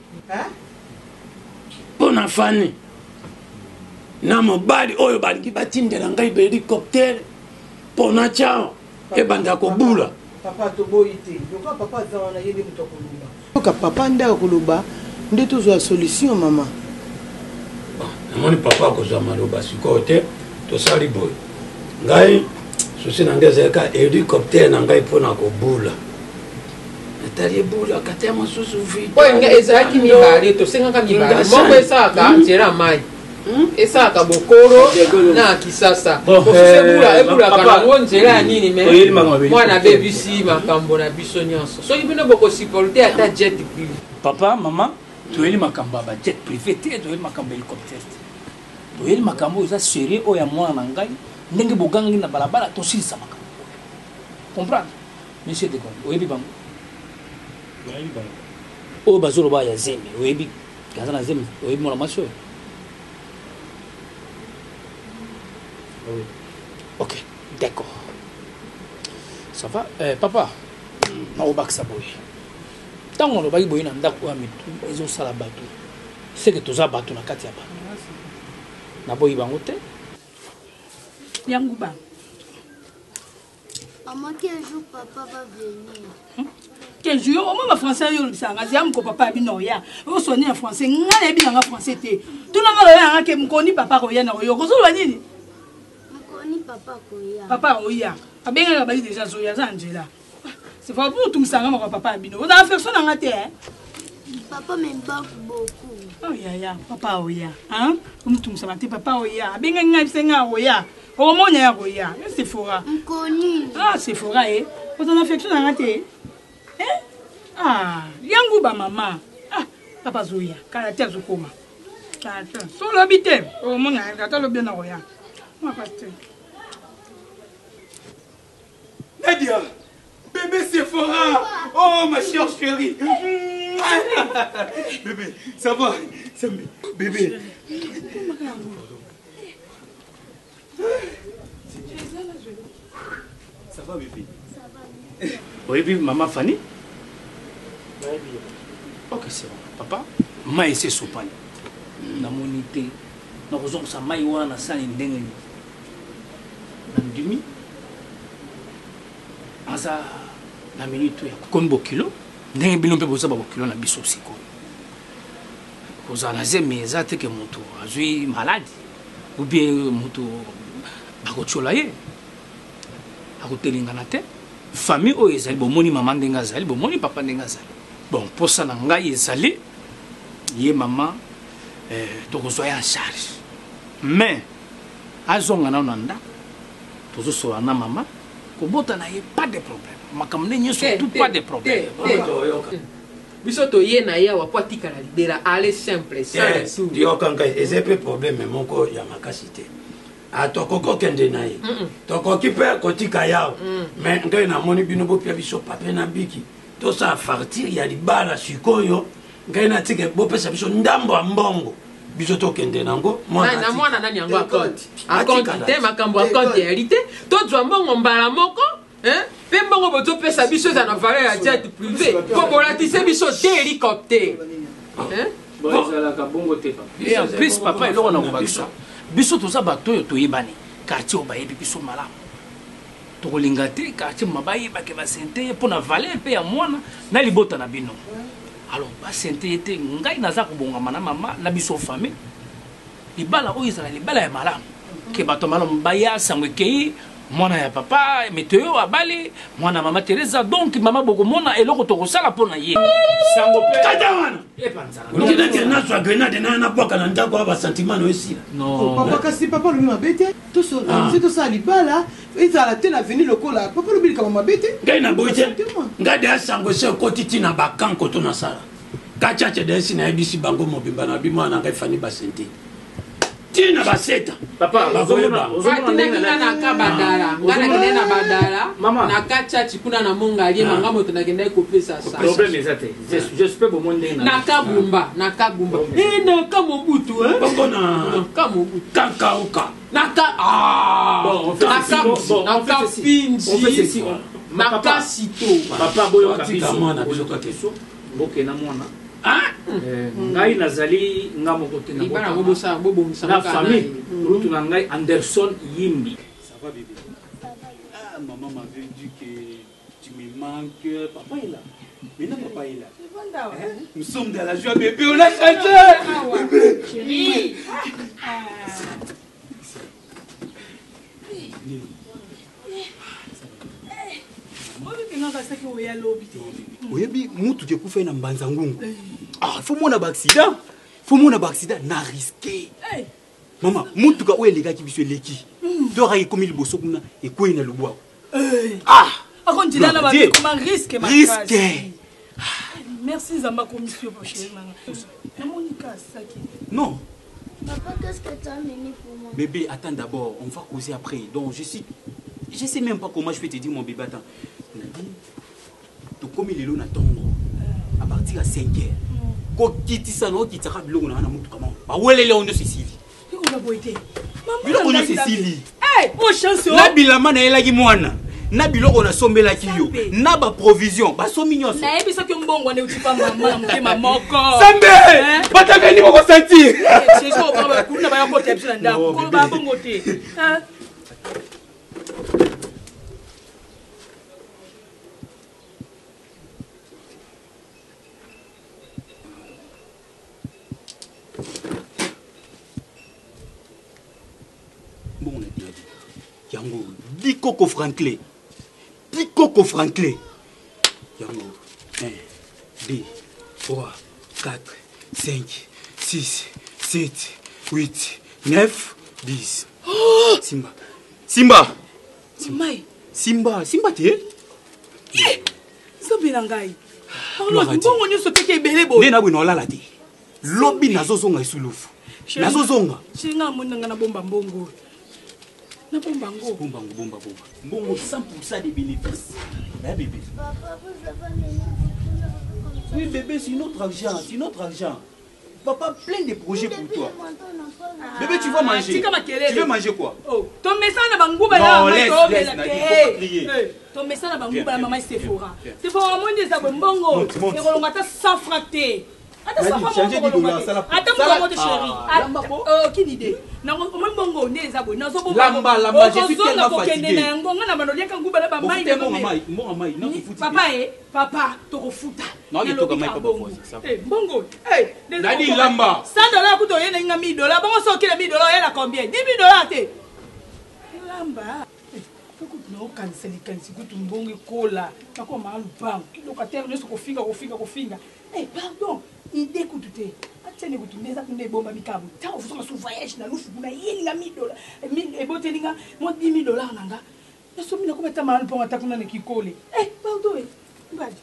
S10: mpo na Fani na mobali oyo balingi batindela ngai bahélicoptere mpo na tiao ebanda kobula
S15: papa toboyi te yoka papa aza wana ye nde moto akoloba yoka papa nde akoloba nde tozwa solution mama
S10: namoni papa akozwa maloba sikoyo te tosali boye ngai susi na ngai ezalaka hélicoptere na ngai mpo na kobula natali ebula kate mosusu vide
S11: oyo nga ezalaki mibale tosengaka mibale moko esalaka nzela mai esalaka bokoro na kisasa mosusu ebulaka nango nzela ya nini me mwana abebisi makambo na biso nyonso soki bino bokosupporte ata jet privé
S13: papa mama toyeli makambo ya bajet privé te toyeli makambo ya hélicoptere te toyeli makambo oyo eza serie oyo ya mwana na ngai ndenge bogangaki na balabala tosilisa makambo comprendre monsieur de Gaulle oyebi bango oyo bazoloba ya zemi oyebi kaza na zemi oyebi mwana mwasi oyo ok d'accord ça va euh, papa naobakisa boye ntango olobaki boye na ndako ya mitu ezosala bato seke toza bato na kati ya bato naboyi bango te
S4: yango ba
S9: Maman, quel jour papa va venir?
S4: Quel jour? Au moins, français, yo lisanga. Si am ko papa bi no ya. O soni en français. Ngana bi nga français te. Tu na ngalo ya ke mkoni papa ko ya na yo. Ko so ba nini?
S9: Mkoni papa ko ya.
S4: Papa ko ya. Abenga ba déjà so ya zanjela. C'est pas pour tout ça nga papa bi no. O da faire ça na ngate hein.
S9: Papa me banque beaucoup.
S4: Oh ya ya, papa o ya. Hein? Comme tout ça te papa o ya. Abenga nga bisenga o ya. O mo nya ko ya. C'est fora.
S9: Mkoni.
S4: Ah, c'est fora eh. O da affection na ngate. Eh? Ah, yangu ba mama. Ah, papa Zoya, caractère zokoma. Caractère. So l'habité. Oh mon gars, kata lo bien na roya. Ma paste.
S13: Nadia, bébé Sephora. Oh ma chère chérie. Bébé, ça va? Ça me... Bébé. Ça va bébé? Ça va. Oui, puis maman Fanny? Ok, c'est bon. Papa, ma ese sopani. Na monité. Na kozong sa mai wana sani ndenge ni. Na ndimi. Asa na minute ya kombo kilo. Ndenge bino mpe boza ba kilo na biso siko. Kozala zeme eza te ke moto azui malade. Ou bien moto bakochola ye. Akotelingana te. Famille oyo ezali bomoni mama ndenge azali, bomoni papa ndenge azali. Bon, pour ça, ngai ezali ye maman euh tokozwa en charge. Mais azonga na nanda tozo so na maman ko bota na ye pas de problème. Makamne nyeso tout pas de problème.
S11: Biso to ye na ya wa kwa tika la libera aller simple ça tout.
S10: Dio kanga ezepe problème moko ya makasite. Atokoko kende na ye. Toko kipe kotika yao. Mais ngai na moni bino bo pia biso pape na biki. Tout ça fartir ya libala sikoyo ngai natika bopesa biso ndambo ya mbongo biso tokende nango
S11: na mwana nani yango akonte akonte te makambo akonte yali te tozwa mbongo mbala moko mpe mbongo bozopesa biso eza na valeur ya jet privé mpo bolatise biso te hélicoptère
S13: ezalaka bongo te en plus papa eloko na koba biso biso toza bato oyo toyebani quartier oyo bayebi biso malamu tokolinga te quartier moma bayebake basente ye mpo na valeur mpe ya mwana na libota na bino alors basente ye te ngai naza kobongama na mama na biso famille libala oyo ezala libala ya malamu ke bato malamu baya sango ekei mwana ya papa meteo abali mwana mama Teresa donc mama bokomona eloko tokosala mpo na ye sango mpe
S10: kata wana okendaki nazwa grenade na napwaka na ndako ya basentiment no esila
S15: papa kasi papa lobi mabe te tososi tosala libala ezala te na veni lokola papa lobi likama mabe te
S10: ngai na boyi te ngai de asango se okoti ntina bakanko to nasala kachache de esi nayebisi bango mobimba na bimwana ngai fani basente tina baseta
S11: papa batinakina na ka badala nga nakende na badala na ka chachi kuna na mongalie manga moto nakendai kopesa sa
S13: problème eza te j'espère bomoi ndenge
S11: na ka bumba na ka bumba e na ka mobutu
S10: bongo na
S11: ka mobutu
S10: kankauka
S11: na ka na ka pinji na ka sito
S13: papa boyoka biso mwana boyoka keso bokena mwana ngai nazali nga moko te na famille rutu na ngai Anderson Yimbi.
S3: Ça va bébé? Ah, maman m'avait dit que tu me manques. Papa est là. Maintenant papa est là. Hein? Nous sommes dans la joie bébé, on a chanté.
S4: Chérie.
S3: oyebi mutu ke kufa na mbanza ngungu ah fo mona ba accident fo mona ba accident na risqué mama mutu ka oye leka ki biso leki to ra ikomi liboso kuna ekoyi na lubwa
S4: ah akondila na ba kuma risque ma
S3: risque
S4: merci zamba commission pour chérie manga na monika saki
S3: non
S9: papa qu'est-ce que tu as amené pour moi
S3: bébé attends d'abord on va causer après donc je suis je sais même pas comment je peux te dire mon bébé attends tokomi lelo na tongo à partir à cinq heures ko kitisa no kitaka biloko na na mutu kama ba welele ondo Cécilie
S4: ko ba boité
S3: biloko na Cécilie
S4: eh mon chance
S3: na bilama na elaki mwana na biloko na sombela ki yo na ba provision ba somi nyonso
S4: na ebisa ki mbongo ne utipa mama mtema moko
S3: sambe bataka ni moko sentir
S4: c'est ça ko ba kuna ba yako tepsi na ndako ko ba bongo te hein.
S3: Bon, on a dit, Yango, dix coco Franklin, dix coco Franklin. Yango, un, deux, trois, quatre, cinq, six, sept, huit, neuf, dix. Oh! Simba, Simba,
S4: Simba,
S3: Simba, Simba, tu es?
S4: Simba, Nangai. Alors, bon, on est sauté qui est belé, bon.
S3: Nena, oui, non, là, là, dit. Lobby nazozonga isulufu. Nazozonga.
S4: Chinga munanga na bomba mbongo. Na bomba ngo.
S3: Bomba ngo bomba bomba. Mbongo cent pour cent des bénéfices. Hein bébé?
S9: Papa, vous avez amené beaucoup.
S3: Oui bébé, c'est notre argent, c'est notre argent. Papa, plein de projets pour toi. Bébé, tu vas manger. Tu veux manger quoi?
S4: Oh, ton message na banguba
S3: là. Non, laisse, laisse, il faut pas crier.
S4: Ton message na banguba la maman Sephora. Sephora mon des abon mbongo. Et rolonga ta cent francs té. Attends, changer de dollar, ça la. Attends, mon chéri. Oh, quelle idée. Na mo mbongo ne les abon. Na zo bo.
S3: Lamba, lamba, je suis tellement fatigué.
S4: Na ngonga na manolia kan nguba la ba mai.
S3: Mon mai, mon mai, non tu fous.
S4: Papa eh, papa, to ko futa.
S3: Non, il to ka mai pas pour ça.
S4: Eh, mbongo. Eh,
S3: Nani lamba.
S4: cent dollars ku to yena nga mille dollars. Bon so kile mille dollars yela combien? dix mille dollars te. Lamba. No cancel cancel kutu mbongo kola. Kako malu bang. Kilo ka terre neso ko finga ko finga ko finga. Eh, pardon. Idée kutu te. Atene kutu ndeza kunde bomba bikabu. Ta ofuka su voyage na lufu kuna yeli nga mille dollars. mille ebote linga mo dix mille dollars nanga. Naso mina ko meta malu ponga takuna ne kikole. Eh, pardon. Eh. Ngadi.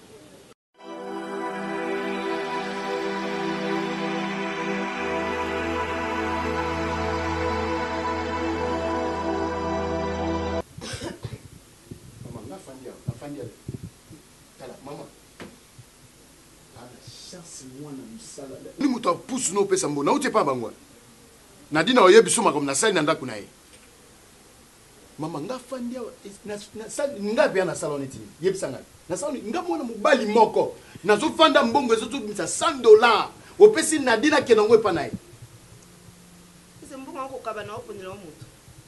S12: Maman, la chance moi na ni moto apousse no opesa mbongo nauti epa bango nadina oyebi so makambo nasali na ndako na ye mama nga fandi awa nga bia nasala wana etini yebisa ngai nasala nga mwana mobali moko nazofanda mbongo ezotobimisa cent dollars opesi nadina akenda ngo epa na ye
S15: ese mbongo akokaba na opondela moto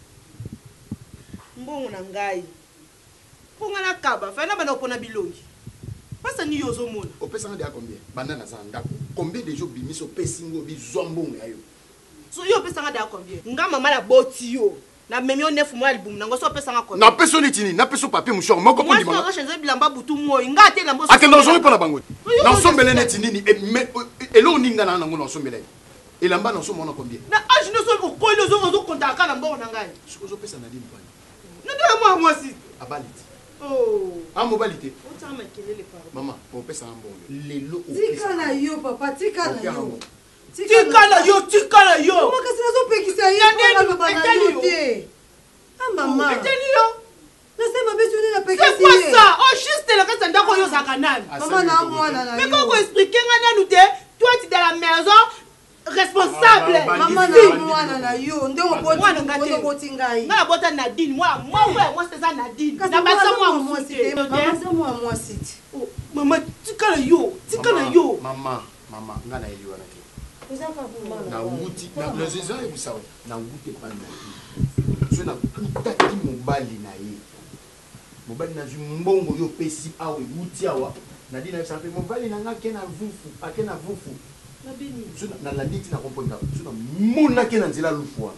S15: mbongo na ngai mbongo nakaba fana bana opona bilongi pasa ni yozo mona
S12: opesa nga de combien banda na za ndako combien de jours bimiso opesi ngo bizwa mbongo ya yo
S15: so yo opesa nga de combien nga mama na boti yo na memi o neuf mois album nango so opesa nga combien
S12: na peso ni tini na peso papier mouchoir moko pondi
S15: mama moi je change bilamba butu moi nga te lambo
S12: akenda ozo pa na bango na sombele neti nini elo ninga na nango na sombele elamba na somo na combien
S15: na age no so ko ko lo zo zo kontaka na mbongo na ngai
S12: so zo pesa na dini pani
S15: na de moi moi si
S12: abaliti
S15: oh
S12: a mobilité
S15: o tama kelele pa
S12: maman on pesa na mbongo lelo
S14: tika na yo papa tika na yo
S15: tika na yo tika na yo
S14: mama kasi nazo pekisa yo na baba na yo te ah mama
S15: eteli yo
S14: nasema beso ni na pekisa
S15: c'est quoi ça oh juste la kasa ndako yo za kanal
S14: mama na mwana na yo
S15: mais comment expliquer nga na nous te toi tu dans la maison responsable
S14: mama na mwana na yo ndeko boti ndeko boti ngai
S15: na bota Nadine moi moi moi c'est ça Nadine na basa moi moi
S14: c'est mama c'est moi moi c'est
S15: mama tika na yo tika na yo
S12: mama mama nga na eliwa na ke na wuti na les gens et vous savez na wuti pas na je na kutaki mobali na ye mobali na mbongo yo pesi awe wuti awa na dina ça fait mobali na nga ke na vufu akena vufu
S15: na bini
S12: na la dite na comprendre je na mona ke na nzela lufu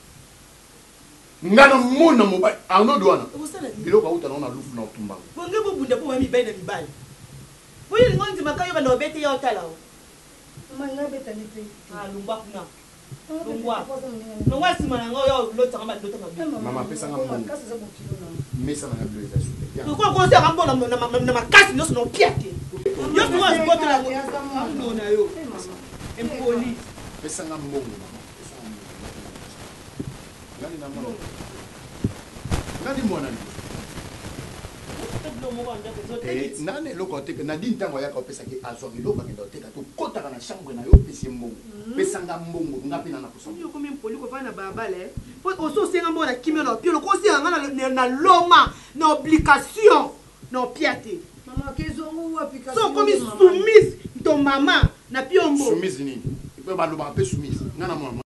S12: nga na mona mobali arno douana biloko auta na lufu na tumba
S15: bonge bo bunda bo mi bai na mibali boye ngonzi makayo ba no bete ya otala
S14: mama beta ni pe
S15: ah lungwa kuna lungwa lungwa sima na ngo yo lo tsanga ba lo tsanga
S12: mama pesa nga mbongo mesa na bleu za super
S15: ko ko se rambo na na na makasi no no piate yo so was bote la no na yo empoli
S12: pesa nga mbongo pesa nga mbongo ngani na mbongo ngani mwana ni nane eloko oteka nadini ntango ayaka opesa ke azwaka eloko akenda oteka tokotaka na chambre na yo opesi ye mbongo pesanga mbongo nga mpe nana
S15: kosokomi mpoli kovaa na balabale po oso osenga mbongo na kimia na opio loko osenga nga na loma na obligation na opia te so okomi soumise to mama na piombo
S12: soumise nini ipe balobaka mpe soumise nga na mwana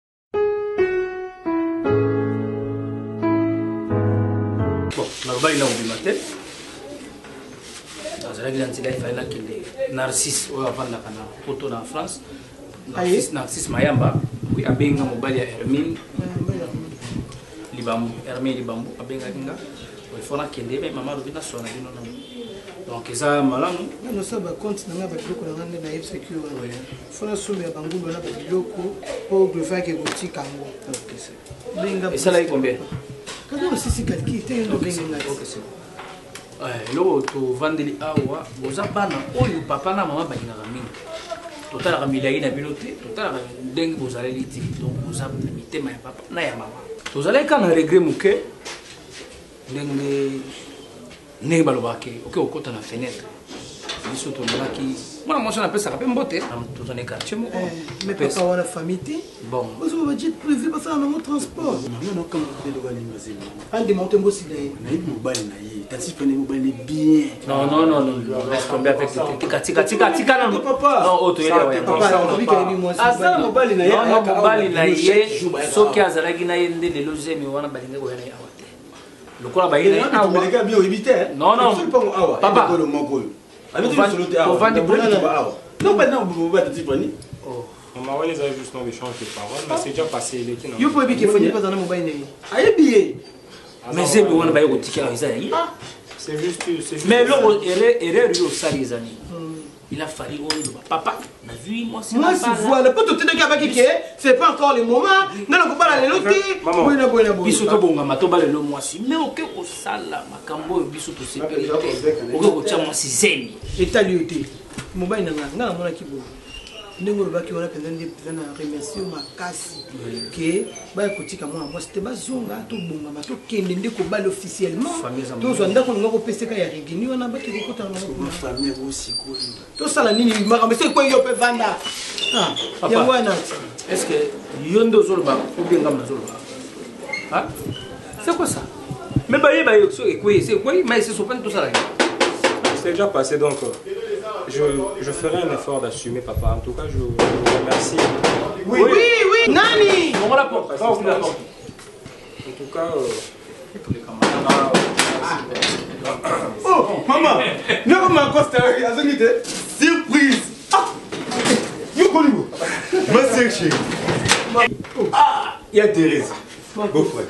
S13: bon nalobali na obima te azalaki na nzela efali nakende narcisse oyo avandaka na poto na france narcisse mayamba oyo abenga mobali ya hermine libambu hermine libambu abengaki nga ifo nakende me mama alobi nasona bino nano donc eza malamu
S1: nanosala bacompte na nga babiloko na nga nde nayebisaki oyo fo nasomela bangulu wana babiloko mpo glofaki ekotika yango
S13: esalaki combien
S1: kaka osisi kalki te yo nobenge ngai
S13: eloko tovandeli awa boza bana oyo papa na mama balingaka mingi totalaka milai na bino te totalaka ndenge bozaleli ti donc boza na mitema ya papa na ya mama tozalaki kaka na regret moke ndenge ndenge balobaki oke okota na fenêtre biso tomonaki mwana mwasi oyo napesaka mpe mbote tozane quartier moko
S1: mais papa wana famille te
S13: bon
S1: ozoba bajet privé basala nango transport andema ote mbosila ye
S8: nayebi mobali na ye tati pene mobali bien
S13: non non non non laisse tomber avec tika tika tika tika non non oto yele wa
S8: asala mobali na ye
S13: non mobali na ye soki azalaki na ye nde lelo zemi wana balinga koya na ye awa te lokola bayina ye awa non non papa ovandi
S8: non pas non vous va te dire pani
S6: maman ouais les avait juste dans l'échange de paroles mais c'est déjà passé les qui non
S1: yo po biki foni pas dans mobile nei
S8: ayebi
S13: mais c'est bon ba yoko tikala izali
S6: c'est juste c'est
S13: mais lo erreur erreur yo sali izani il a fallu on papa na vu moi c'est
S1: moi si voilà pas tout tenir avec qui c'est pas encore le moment ngana ko bala lelo ti boina boina boina
S13: biso to bonga mato bala lelo moi si mais oke ko sala makambo biso to sécurité oke ko tia moi si zeni
S1: état lieuté mobile na ngana mona ki bo ndenge olobaki wana mpenza nde mpenza na remercie yo makasi ke bayakotika mwana mwasi te bazonga tobongama tokende nde kobala officiellement tozwa ndako olinga kopeseka ya revenu wana bakeki kotala tosala nini makambo ese ekwe yo mpe vanda yango wana
S13: est ce que yo nde ozoloba obenga mna ozoloba c'est quoi ça mais baye baye ekwe c'est quoi mais c'est sopan tosala nini
S6: c'est déjà passé donc Je, je ferai un effort d'assumer, papa. En tout cas, je, je vous remercie.
S1: Oui, oui, oui, oui. Nani
S13: on la porte. On la porte.
S6: En tout cas... Euh...
S8: Oh, maman. Non, ma costa, surprise. Ah, you call you. Ma chérie. Ah, il y a Thérèse. Beau frère.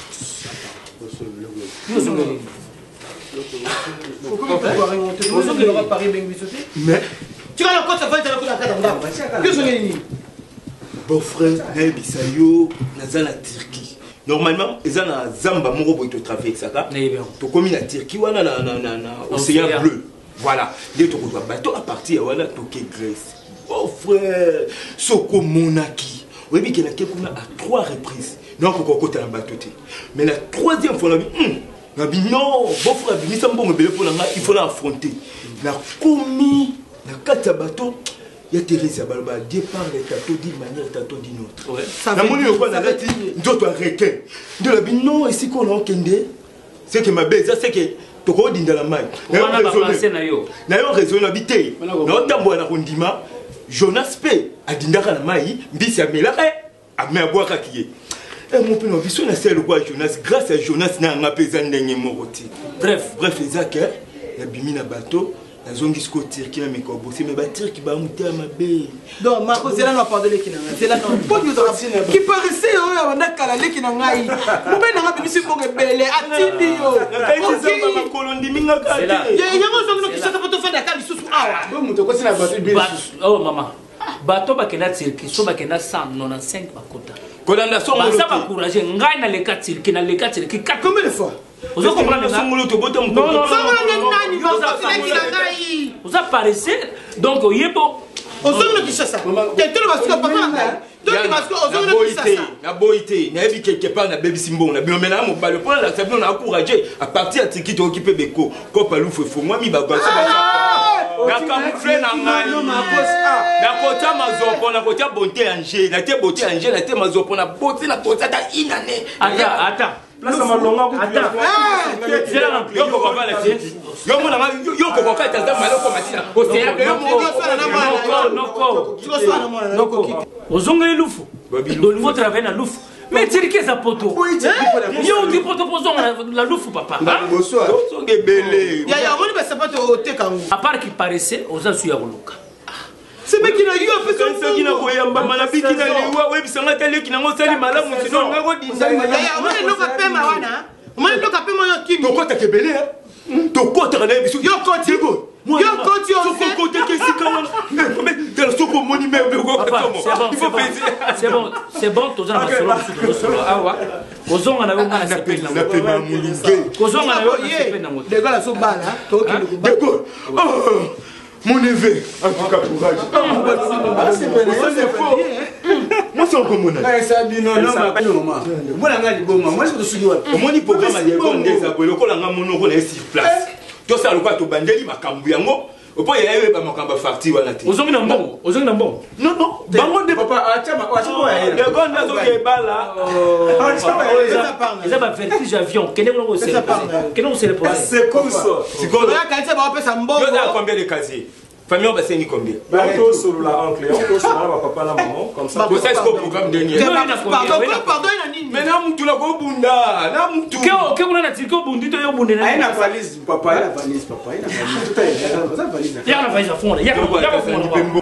S1: Mais tu vas la côte, ça va être la côte.
S8: Bon frère, Bisayo, Nazan la Turquie. Normalement, ils ont un Zamba Moro pour te trafiquer ça. Tu commis la Turquie, on a l'océan bleu. Voilà. Les tu dois bateau à partir, on a toqué Grèce. Oh frère, Soko Monaki. Oui, mais qu'il y a quelqu'un à trois reprises. Non, pour qu'on côté un bateau. Mais la troisième fois, on a dit. Non, bon frère, il faut l'affronter. La commis, la carte à bateau, il y a Thérèse Balba, départ les tatos d'une manière, tato d'une autre. La monnaie, on a dit, d'autres requins. De la bine, non, et si qu'on a entendu, c'est que ma baise, c'est que tu crois dans la main. N'a pas raison d'habiter. Non, t'as la rondima, Jonas P. a dit dans la main, bis à Mela, à me boire à qui est. Et mon père, on a fait le roi Jonas. Grâce à Jonas, on a fait un dernier moroti. Bref, bref, les acquis, il y a bimi na bateau, la zone qui se tire qui a mis corbeau. C'est mes bâtires qui va monter à ma baie.
S1: Donc, Marco, c'est là qu'on parle de l'équipe. C'est là qu'on parle de l'équipe. Qui peut rester, on a qu'à l'équipe. Mon père n'a pas mis pour que Belle a tini. Il y a un autre qui s'est fait faire la carte sous
S13: oh, maman. Bateau bakena tirki, so bakena cent quatre-vingt-quinze bakota.
S8: Kolanda son
S13: molo. Basa bakuraje ngai na leka tirki na leka tirki combien de fois? Vous avez compris
S8: son molo to bota mu.
S13: Non non non. Vous apparaissez donc yebo.
S1: Ozongo kishasa. Tetelo basika papa ngai. Donc parce que ozongo kishasa.
S8: Na boité, na ebi quelque part na baby simbo na biomena mo balo pour la savoir na encourager à partir de tirki to occuper beko. Ko palu fo moi mi bagwa na camoufler na ngai na kota mazopo na kota bonté angé na te bonté angé na te mazopo na bonté na kota ta inane
S13: ata ata place malonga ata c'est là yo ko ba la tête yo mo na yo ko ko ka ta maloko matina o c'est yo mo noko noko noko ozonga ilufu do niveau travail na lufu mais tu dis ça poto yo di poto pozo la lufu papa
S8: bonsoir so gebele
S1: ya ya moni ba sapato te kangu
S13: à part qui paraissait aux asu ya koluka
S1: c'est pas qui na yo fait
S8: ça qui na koyamba mala biki na liwa we bisanga tele ki na ngosali malamu sino ngako dinda
S1: ya ya moni no ka pema wana moni no ka pema yo kimi
S8: to kota kebele to kota na bisu
S1: yo koti yo koti on
S8: fait to kota ke sikana mais dans ce ko moni mais il faut
S13: c'est bon c'est bon to zana solo solo awa kozonga na yonga na sepeli na
S8: pema mulunge
S13: kozonga na yonga na sepeli na ngoto
S1: de gola so bala to ki
S8: de go mon neveu, en tout cas courage. Ah, c'est faux. Moi, c'est encore mon âge.
S3: C'est bien, non, non, non. Moi, je suis moi, je suis
S8: au mon programme, il y a des abonnés, on a mon on est sur place. Tout ça, le quoi, tu bandeli, ma cambiamo. Au point, il y a eu ma camba farti, voilà.
S13: Aux hommes d'ambon, aux hommes d'ambon.
S8: Non, non, bango de papa, ah, tiens, ma le grand nazo qui est bas là.
S13: Ils ont un vertige avion. Quel est le procès? Quel est le procès?
S8: C'est comme ça. C'est comme ça.
S1: Quand ça va appeler ça mbongo.
S8: Il y a combien de casiers? Famille, on va saigner combien?
S6: On sur la oncle, on sur la papa, la maman, comme ça.
S8: Vous savez ce qu'on programme dernier?
S1: Pardon, pardon,
S8: mais là, tu l'as pas bunda. Là, tu.
S13: Qu'est-ce qu'on a dit que bundi to yo bundi na?
S3: Il y a valise, papa, il y a valise, papa, il y a valise. Tout est valise.
S13: Il y a la valise à fond, il y a la fond.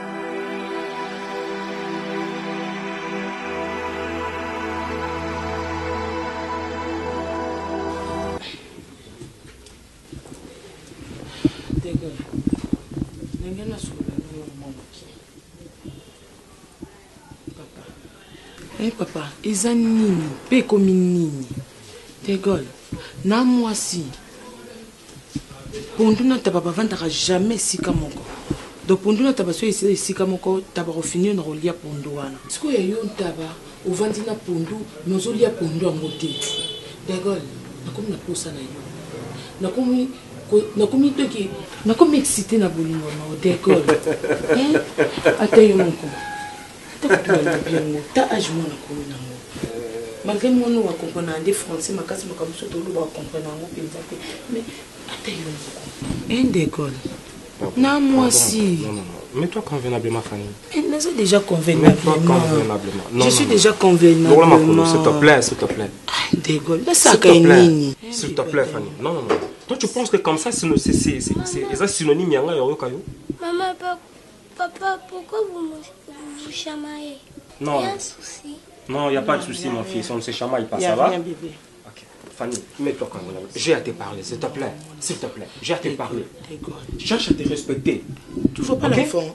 S2: Eh papa, eza nini pe komi nini tegol na mwasi pondu na ta papa vandaka jamais sika moko donc pondu na taba so esika moko taba kofinir na kolia pondu wana sikoyo yo ntaba ovandi na pondu mais ozolia pondu yango te degol nakomi na posa na yo nakomi nakomi toki nakomi excité na bolingo na degol ata yo moko ata kotubalobi yango ta age mo nakomi nango malgré moi nous comprendre en français ma casse comme ça tout le monde comprendre en mot mais ata yo moko un degol non, moi aussi.
S6: Non, non, non. Mets-toi convenablement, Fanny.
S2: Mais c'est déjà convenablement.
S6: Mets-toi convenablement. Non,
S2: je
S6: non,
S2: suis
S6: non.
S2: déjà convenablement.
S6: S'il te plaît, s'il te plaît.
S2: Dégolle.
S6: S'il te plaît, s'il te plaît, Fanny. Non, non, non. Toi, tu penses que comme ça, c'est synonyme yanga yoro kayo?
S9: Maman, papa, pourquoi vous me vous chamaillez?
S6: Non.
S9: Il y a un souci.
S6: Non, il n'y a pas de souci, mon fils. On ne se chamaille pas, ça va?
S2: Rien, bébé.
S6: Fanny, mets-toi comme on a. J'ai à te parler, s'il te plaît. S'il te plaît, j'ai à te parler. Cherche à te respecter.
S2: Toujours pas l'enfant.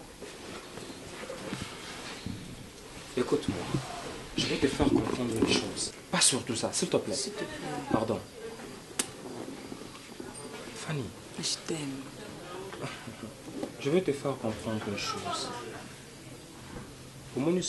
S6: Écoute-moi, je vais te faire comprendre une chose. Pas sur tout ça, s'il te plaît.
S2: S'il te plaît.
S6: Pardon. Fanny.
S2: Je t'aime.
S6: Je vais te faire comprendre une chose. Pour moi,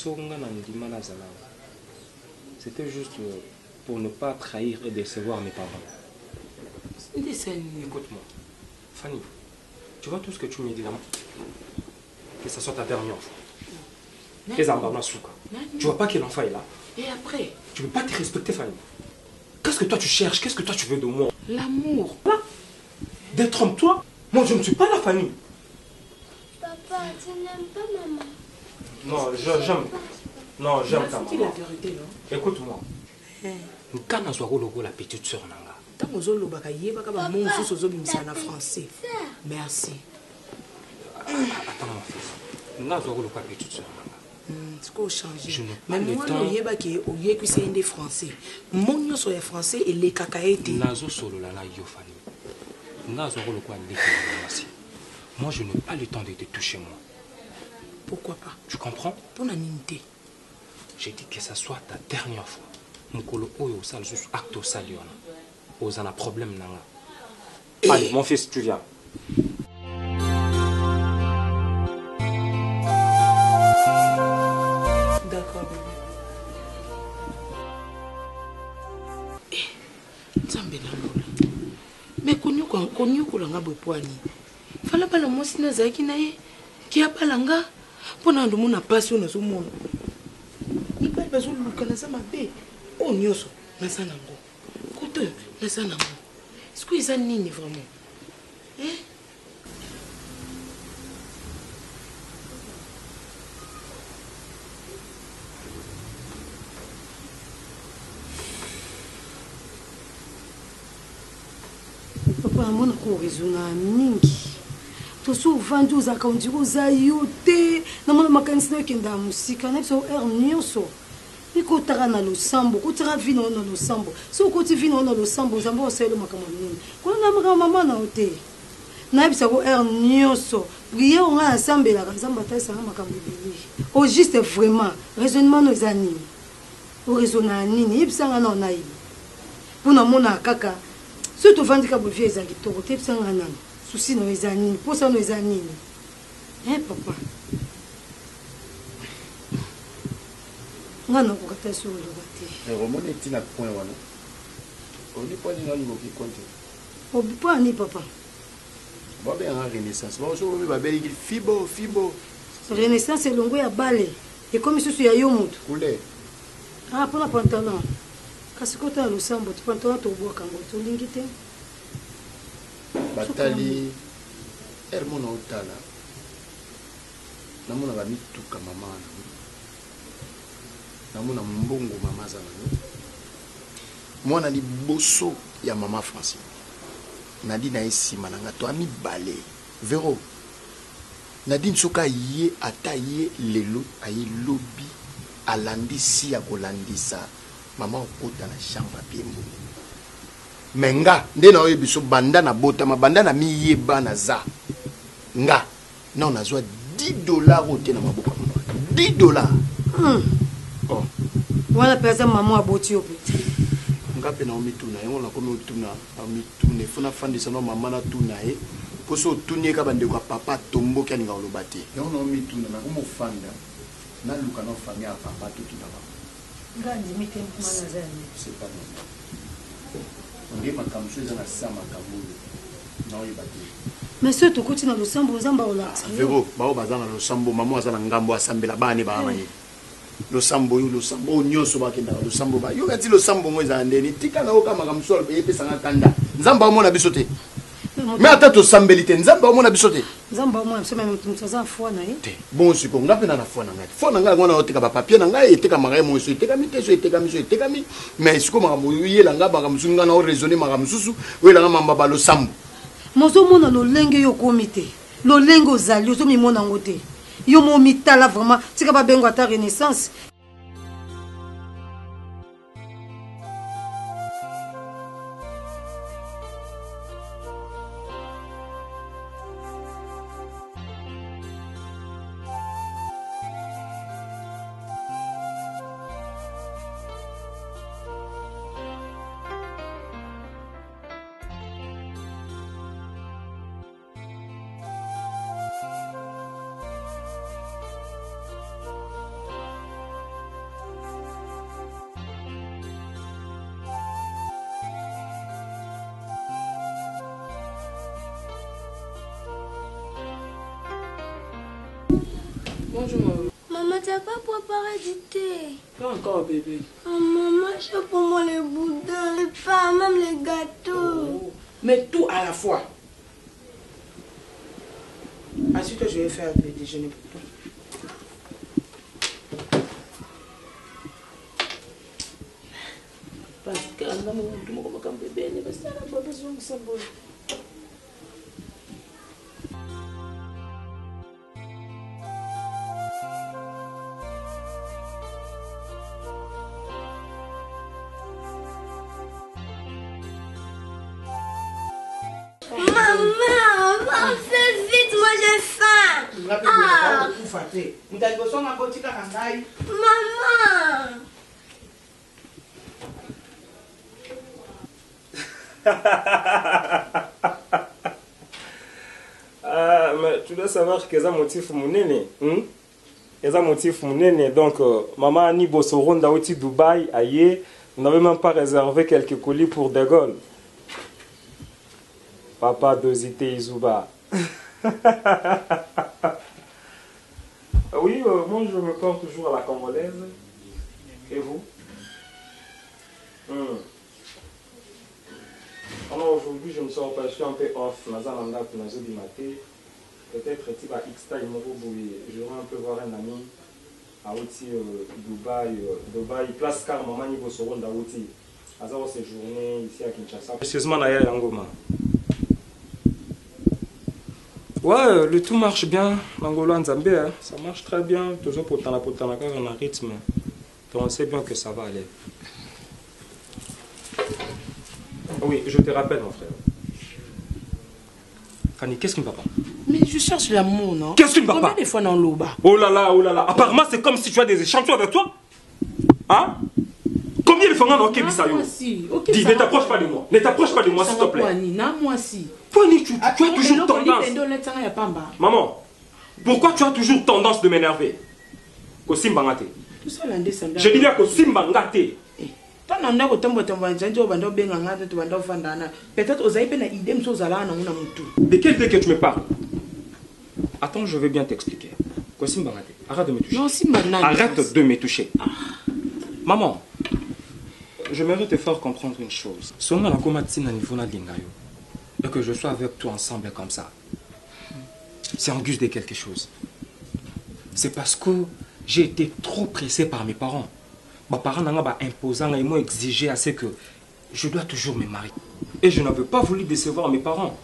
S6: c'était juste pour ne pas trahir et décevoir mes parents. Écoute-moi, Fanny, tu vois tout ce que tu me dis là, que ce soit ta dernière fois. Les Ambarnasuka. Tu vois pas que l'enfant est là.
S2: Et après?
S6: Tu ne peux pas te respecter, Fanny. Qu'est-ce que toi tu cherches? Qu'est-ce que toi tu veux de moi?
S2: L'amour.
S6: Détrompe-toi. Moi je ne suis pas la Fanny.
S9: Papa, tu n'aimes pas maman?
S6: Non, j'aime. Non, j'aime ta
S2: maman. La vérité, non?
S6: Écoute-moi. Quand on a la petite soeur,
S2: tant que vous avez un français. Merci.
S6: Attends, mon fils. Nous avons la petite soeur.
S2: Ce qu'on change. Mais moi, je sais que c'est des français. Mon sur les français et les cacaïtés.
S6: Nazo solo la la yo Fanny. Nazo le quoi moi, je n'ai pas le temps de te toucher moi.
S2: Pourquoi pas?
S6: Tu comprends?
S2: Pour la nité.
S6: J'ai dit que ça soit ta dernière fois. Mukolo oyo sal juste acte au salion. Osana problème nanga. Allez, mon fils, tu viens.
S2: D'accord, bébé. Nzambe na lola. Mais konyo ko konyo ko langa bopwani. Fala bala mosi na zaki na ye. Ki apalanga pona ndo mona passion na so mona. Ni ba ba zo lukana sa mabe. Oh nyoso nasa nango. Koto nasa nango. Est-ce que ça nini vraiment? Hein?
S14: Papa amona ko rezona mingi. To so vandu za ka ndiko za yote na mona makanisi no kenda musika na so er nyoso. Iko tara na losambo, ko tara vino na losambo. So ko ti vino na losambo zambo selo makama nini. Ko na maka mama na hote. Na bisa ko er nyoso. Prier on a ensemble la nzamba ta sanga makambo bili. O juste vraiment raisonnement no zani. O raisonna nini ibisanga na naibi. Puna mona kaka. Si tu vends des vieux amis, tu as des soucis dans les années, pour ça, les années. Hein, papa? On a un sur le côté.
S12: Et Roman est un point. On n'est pas dans le qui compte.
S14: On ne peut pas ni papa.
S12: On va bien en renaissance. On va bien dire fibo, fibo.
S14: Renaissance, c'est l'ongoué à balai. Et comme je suis à Yomut.
S12: Coulé.
S14: Ah, pour la pantalon. Kasi kota losambo tipantona to boka ngoto lingite
S12: batali hermona utala namona ba mituka mama namona mbongo mama za nanu mwana liboso ya mama Francine Nadine na esima nanga to ami balé Véro Nadine soka ye ataye lelo ayi lobby alandisi ya kolandisa maman okota na chambre piembo menga nde na oyebiso banda na bota ma banda na miyeba na za nga na on azwa dix dollars ote na maboko dix dollars
S14: hmm. Oh wala pesa maman aboti ope
S12: nga pe na omituna yango na komi otuna omitune fona fandisa no mama na tuna e poso otunie ka bandeko ya papa tomboki aninga koloba te yango na omituna nakomofanda naluka na famille ya papa totuna bango c'est pas normal onge makambo so eza na sa makambo oyo naoyeba te
S14: mais soki tokoti na losambo ozamba olakisa
S12: vero bao baza na losambo mama aza na ngambo asambela bane baa manye losambo oyo losambo oyo nyonso bakendaka losambo ba yo kati losambo ngo ezala ndeni tika na oka makambo so eyepesanga kanda nzambe aomona biso te me ata tosambeli te nzambe aomona biso te
S14: nzambe aomona biso me moto aza foi na ye
S12: te bon siko nga mpe na na foi na ngai foi na ngai yango na oteka bapapier na ngai etekama ngai moso etekami te so etekami so etekami mais siko makambo oyelanga makambo mosusu nga na oraisonne makambo mosusu oyelanga mamba balosambo
S14: mozomona lolenge yo okomi te lolenge ozali ozomimona yango te yo momitala vraiment tika babengo ata renaissance
S2: Bonjour maman.
S9: Maman, t'as pas préparé du thé?
S2: Pas encore bébé.
S9: Oh, maman, j'ai pour moi les boudins, les pains, même les gâteaux.
S2: Oh. Mais tout à la fois. Ensuite, je vais faire le déjeuner pour toi. Parce que comme bébé, il n'y a pas besoin de ça.
S9: Maman, maman, fais vite, moi j'ai faim. Ah. Maman.
S6: Ah, mais tu dois savoir que ça motif mounene. Hum? Ça motif mounene. Donc, euh, maman ni bossoron d'Aouti Dubaï, aïe, vous n'avez même pas réservé quelques colis pour De Gaulle. Papa Dosité Izuba. Oui, euh, moi je me porte toujours à la congolaise. Et vous? hum. Alors aujourd'hui je me sors pas, je suis un peu off. Peut-être que tu vas X-Time, j'aurai un peu voir un ami à Outi, euh, Dubaï, euh, Dubaï, place car maman niveau seconde d'Outi. À ça séjourné ici à Kinshasa. Excuse-moi, Naya Yangoma. Ouais, le tout marche bien, l'Angola en Zambie, hein. Ça marche très bien, toujours pour t'en apporter un rythme. Donc on sait bien que ça va aller. Oui, je te rappelle mon frère. Fanny, qu'est-ce qui ne va pas?
S2: Mais je cherche l'amour, non?
S6: Qu'est-ce qui ne va pas?
S2: Combien de fois dans l'eau bas?
S6: Oh là là, oh là là. Apparemment, c'est comme si tu as des échantillons avec toi. Hein? Combien de fois on a ok Bisayo? Dis, ne t'approche pas de moi. Ne t'approche pas de moi, s'il te plaît.
S2: Moi si.
S6: Fanny, tu, tu as toujours tendance. Maman, pourquoi tu as toujours tendance de m'énerver? Kosimbangate. Je dis bien Kosimbangate. De quelle idée que tu me parles? Attends, je vais bien t'expliquer. Arrête de me toucher. Non, arrête de me toucher. Ah. Maman, j'aimerais te faire comprendre une chose. Si on a la comatine à niveau et que je sois avec toi ensemble comme ça, c'est en guise de quelque chose. C'est parce que j'ai été trop pressé par mes parents. Mes parents m'ont imposé, ils m'ont exigé assez que je dois toujours me marier. Et je n'avais pas voulu décevoir mes parents.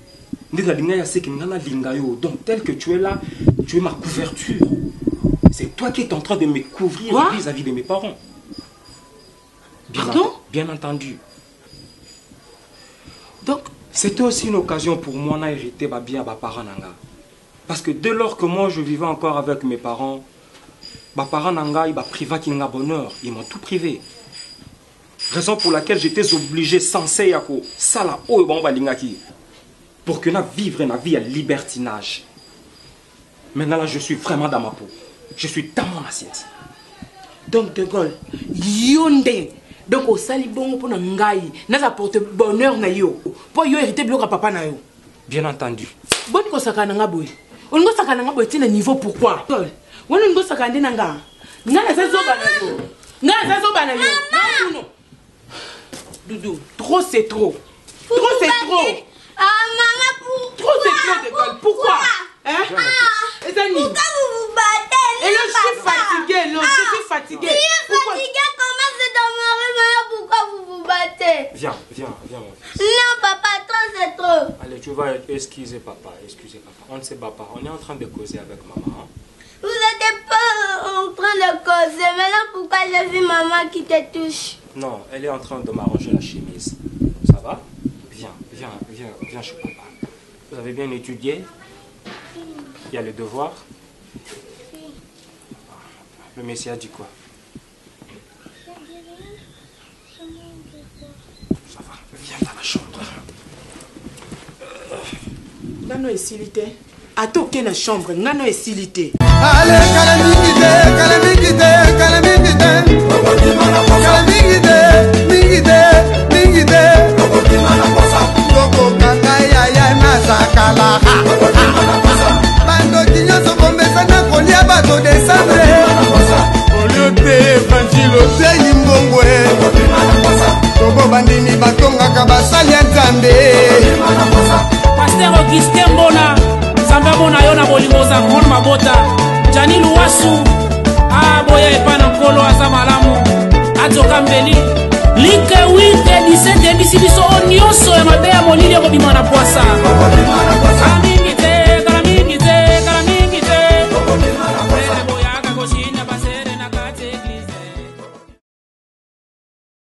S6: Donc tel que tu es là, tu es ma couverture. C'est toi qui es en train de me couvrir vis-à-vis de mes parents. Bien, Pardon? Bien entendu. Donc, c'était aussi une occasion pour moi d'hériter bien mes parents. Parce que dès lors que moi je vivais encore avec mes parents, mes parents ils m'ont privé de bonheur. Ils m'ont tout privé. Raison pour laquelle j'étais obligé, censé, à ça là, oh, bon, bah, pour que na vivre na vie à libertinage. Maintenant là, je suis vraiment dans ma peau. Je suis dans mon assiette.
S2: Donc de Gaulle, yonde. Donc au sali bongo pour ngai, n'a apporté bonheur na yo. Pour yo hériter bloc à papa na yo.
S6: Bien entendu.
S2: Bon ko sakana ngaboy. On go sakana ngaboy tina niveau pourquoi? Gaulle. On go sakande nanga. Ngana sa zo bana yo. Ngana sa zo bana yo. Non non. Doudou, trop c'est trop. Trop c'est trop.
S9: Ah maman, pourquoi?
S2: Trop c'est trop de Gaulle. Pourquoi? Hein?
S9: Ah,
S2: et Zani,
S9: pourquoi vous vous battez?
S2: Et là, je suis fatiguée, non, ah, je suis fatiguée.
S9: Tu es fatiguée, comment c'est dans ma rue, pourquoi vous vous battez?
S6: Viens, viens, viens mon fils.
S9: Non papa, trop c'est trop.
S6: Allez, tu vas excuser papa, excusez papa. On ne se bat pas, on est en train de causer avec maman. Hein?
S9: Vous n'êtes pas en train de causer, maintenant pourquoi j'ai vu maman qui te touche?
S6: Non, elle est en train de m'arranger la chemise. Ça va? Viens, viens, viens, viens chez papa. Vous avez bien étudié? Il y a le devoir. Le messie a dit quoi? Ça va, viens dans la chambre.
S2: Nano est silité. Attends la chambre, nano est silité.
S16: Allez, calamité, calamité, calamité. Calamité, mingité, mingité. Koko kaka ya ya na sakala. Bando kinyoso komesa na kolia bato desambre. Oliote Evangilo te yimbongwe. Tobo bandini batongaka basali ya Nzambe.
S17: Pasteur Augustin Mbona, Nzambe mona yo na bolingo za kona mabota. Jani Luwasu, ah boya epana nkolo aza malamu. Azoka mbeli. Like wike disete bisi biso onyoso ya mabe ya molili ya kobima na poasa.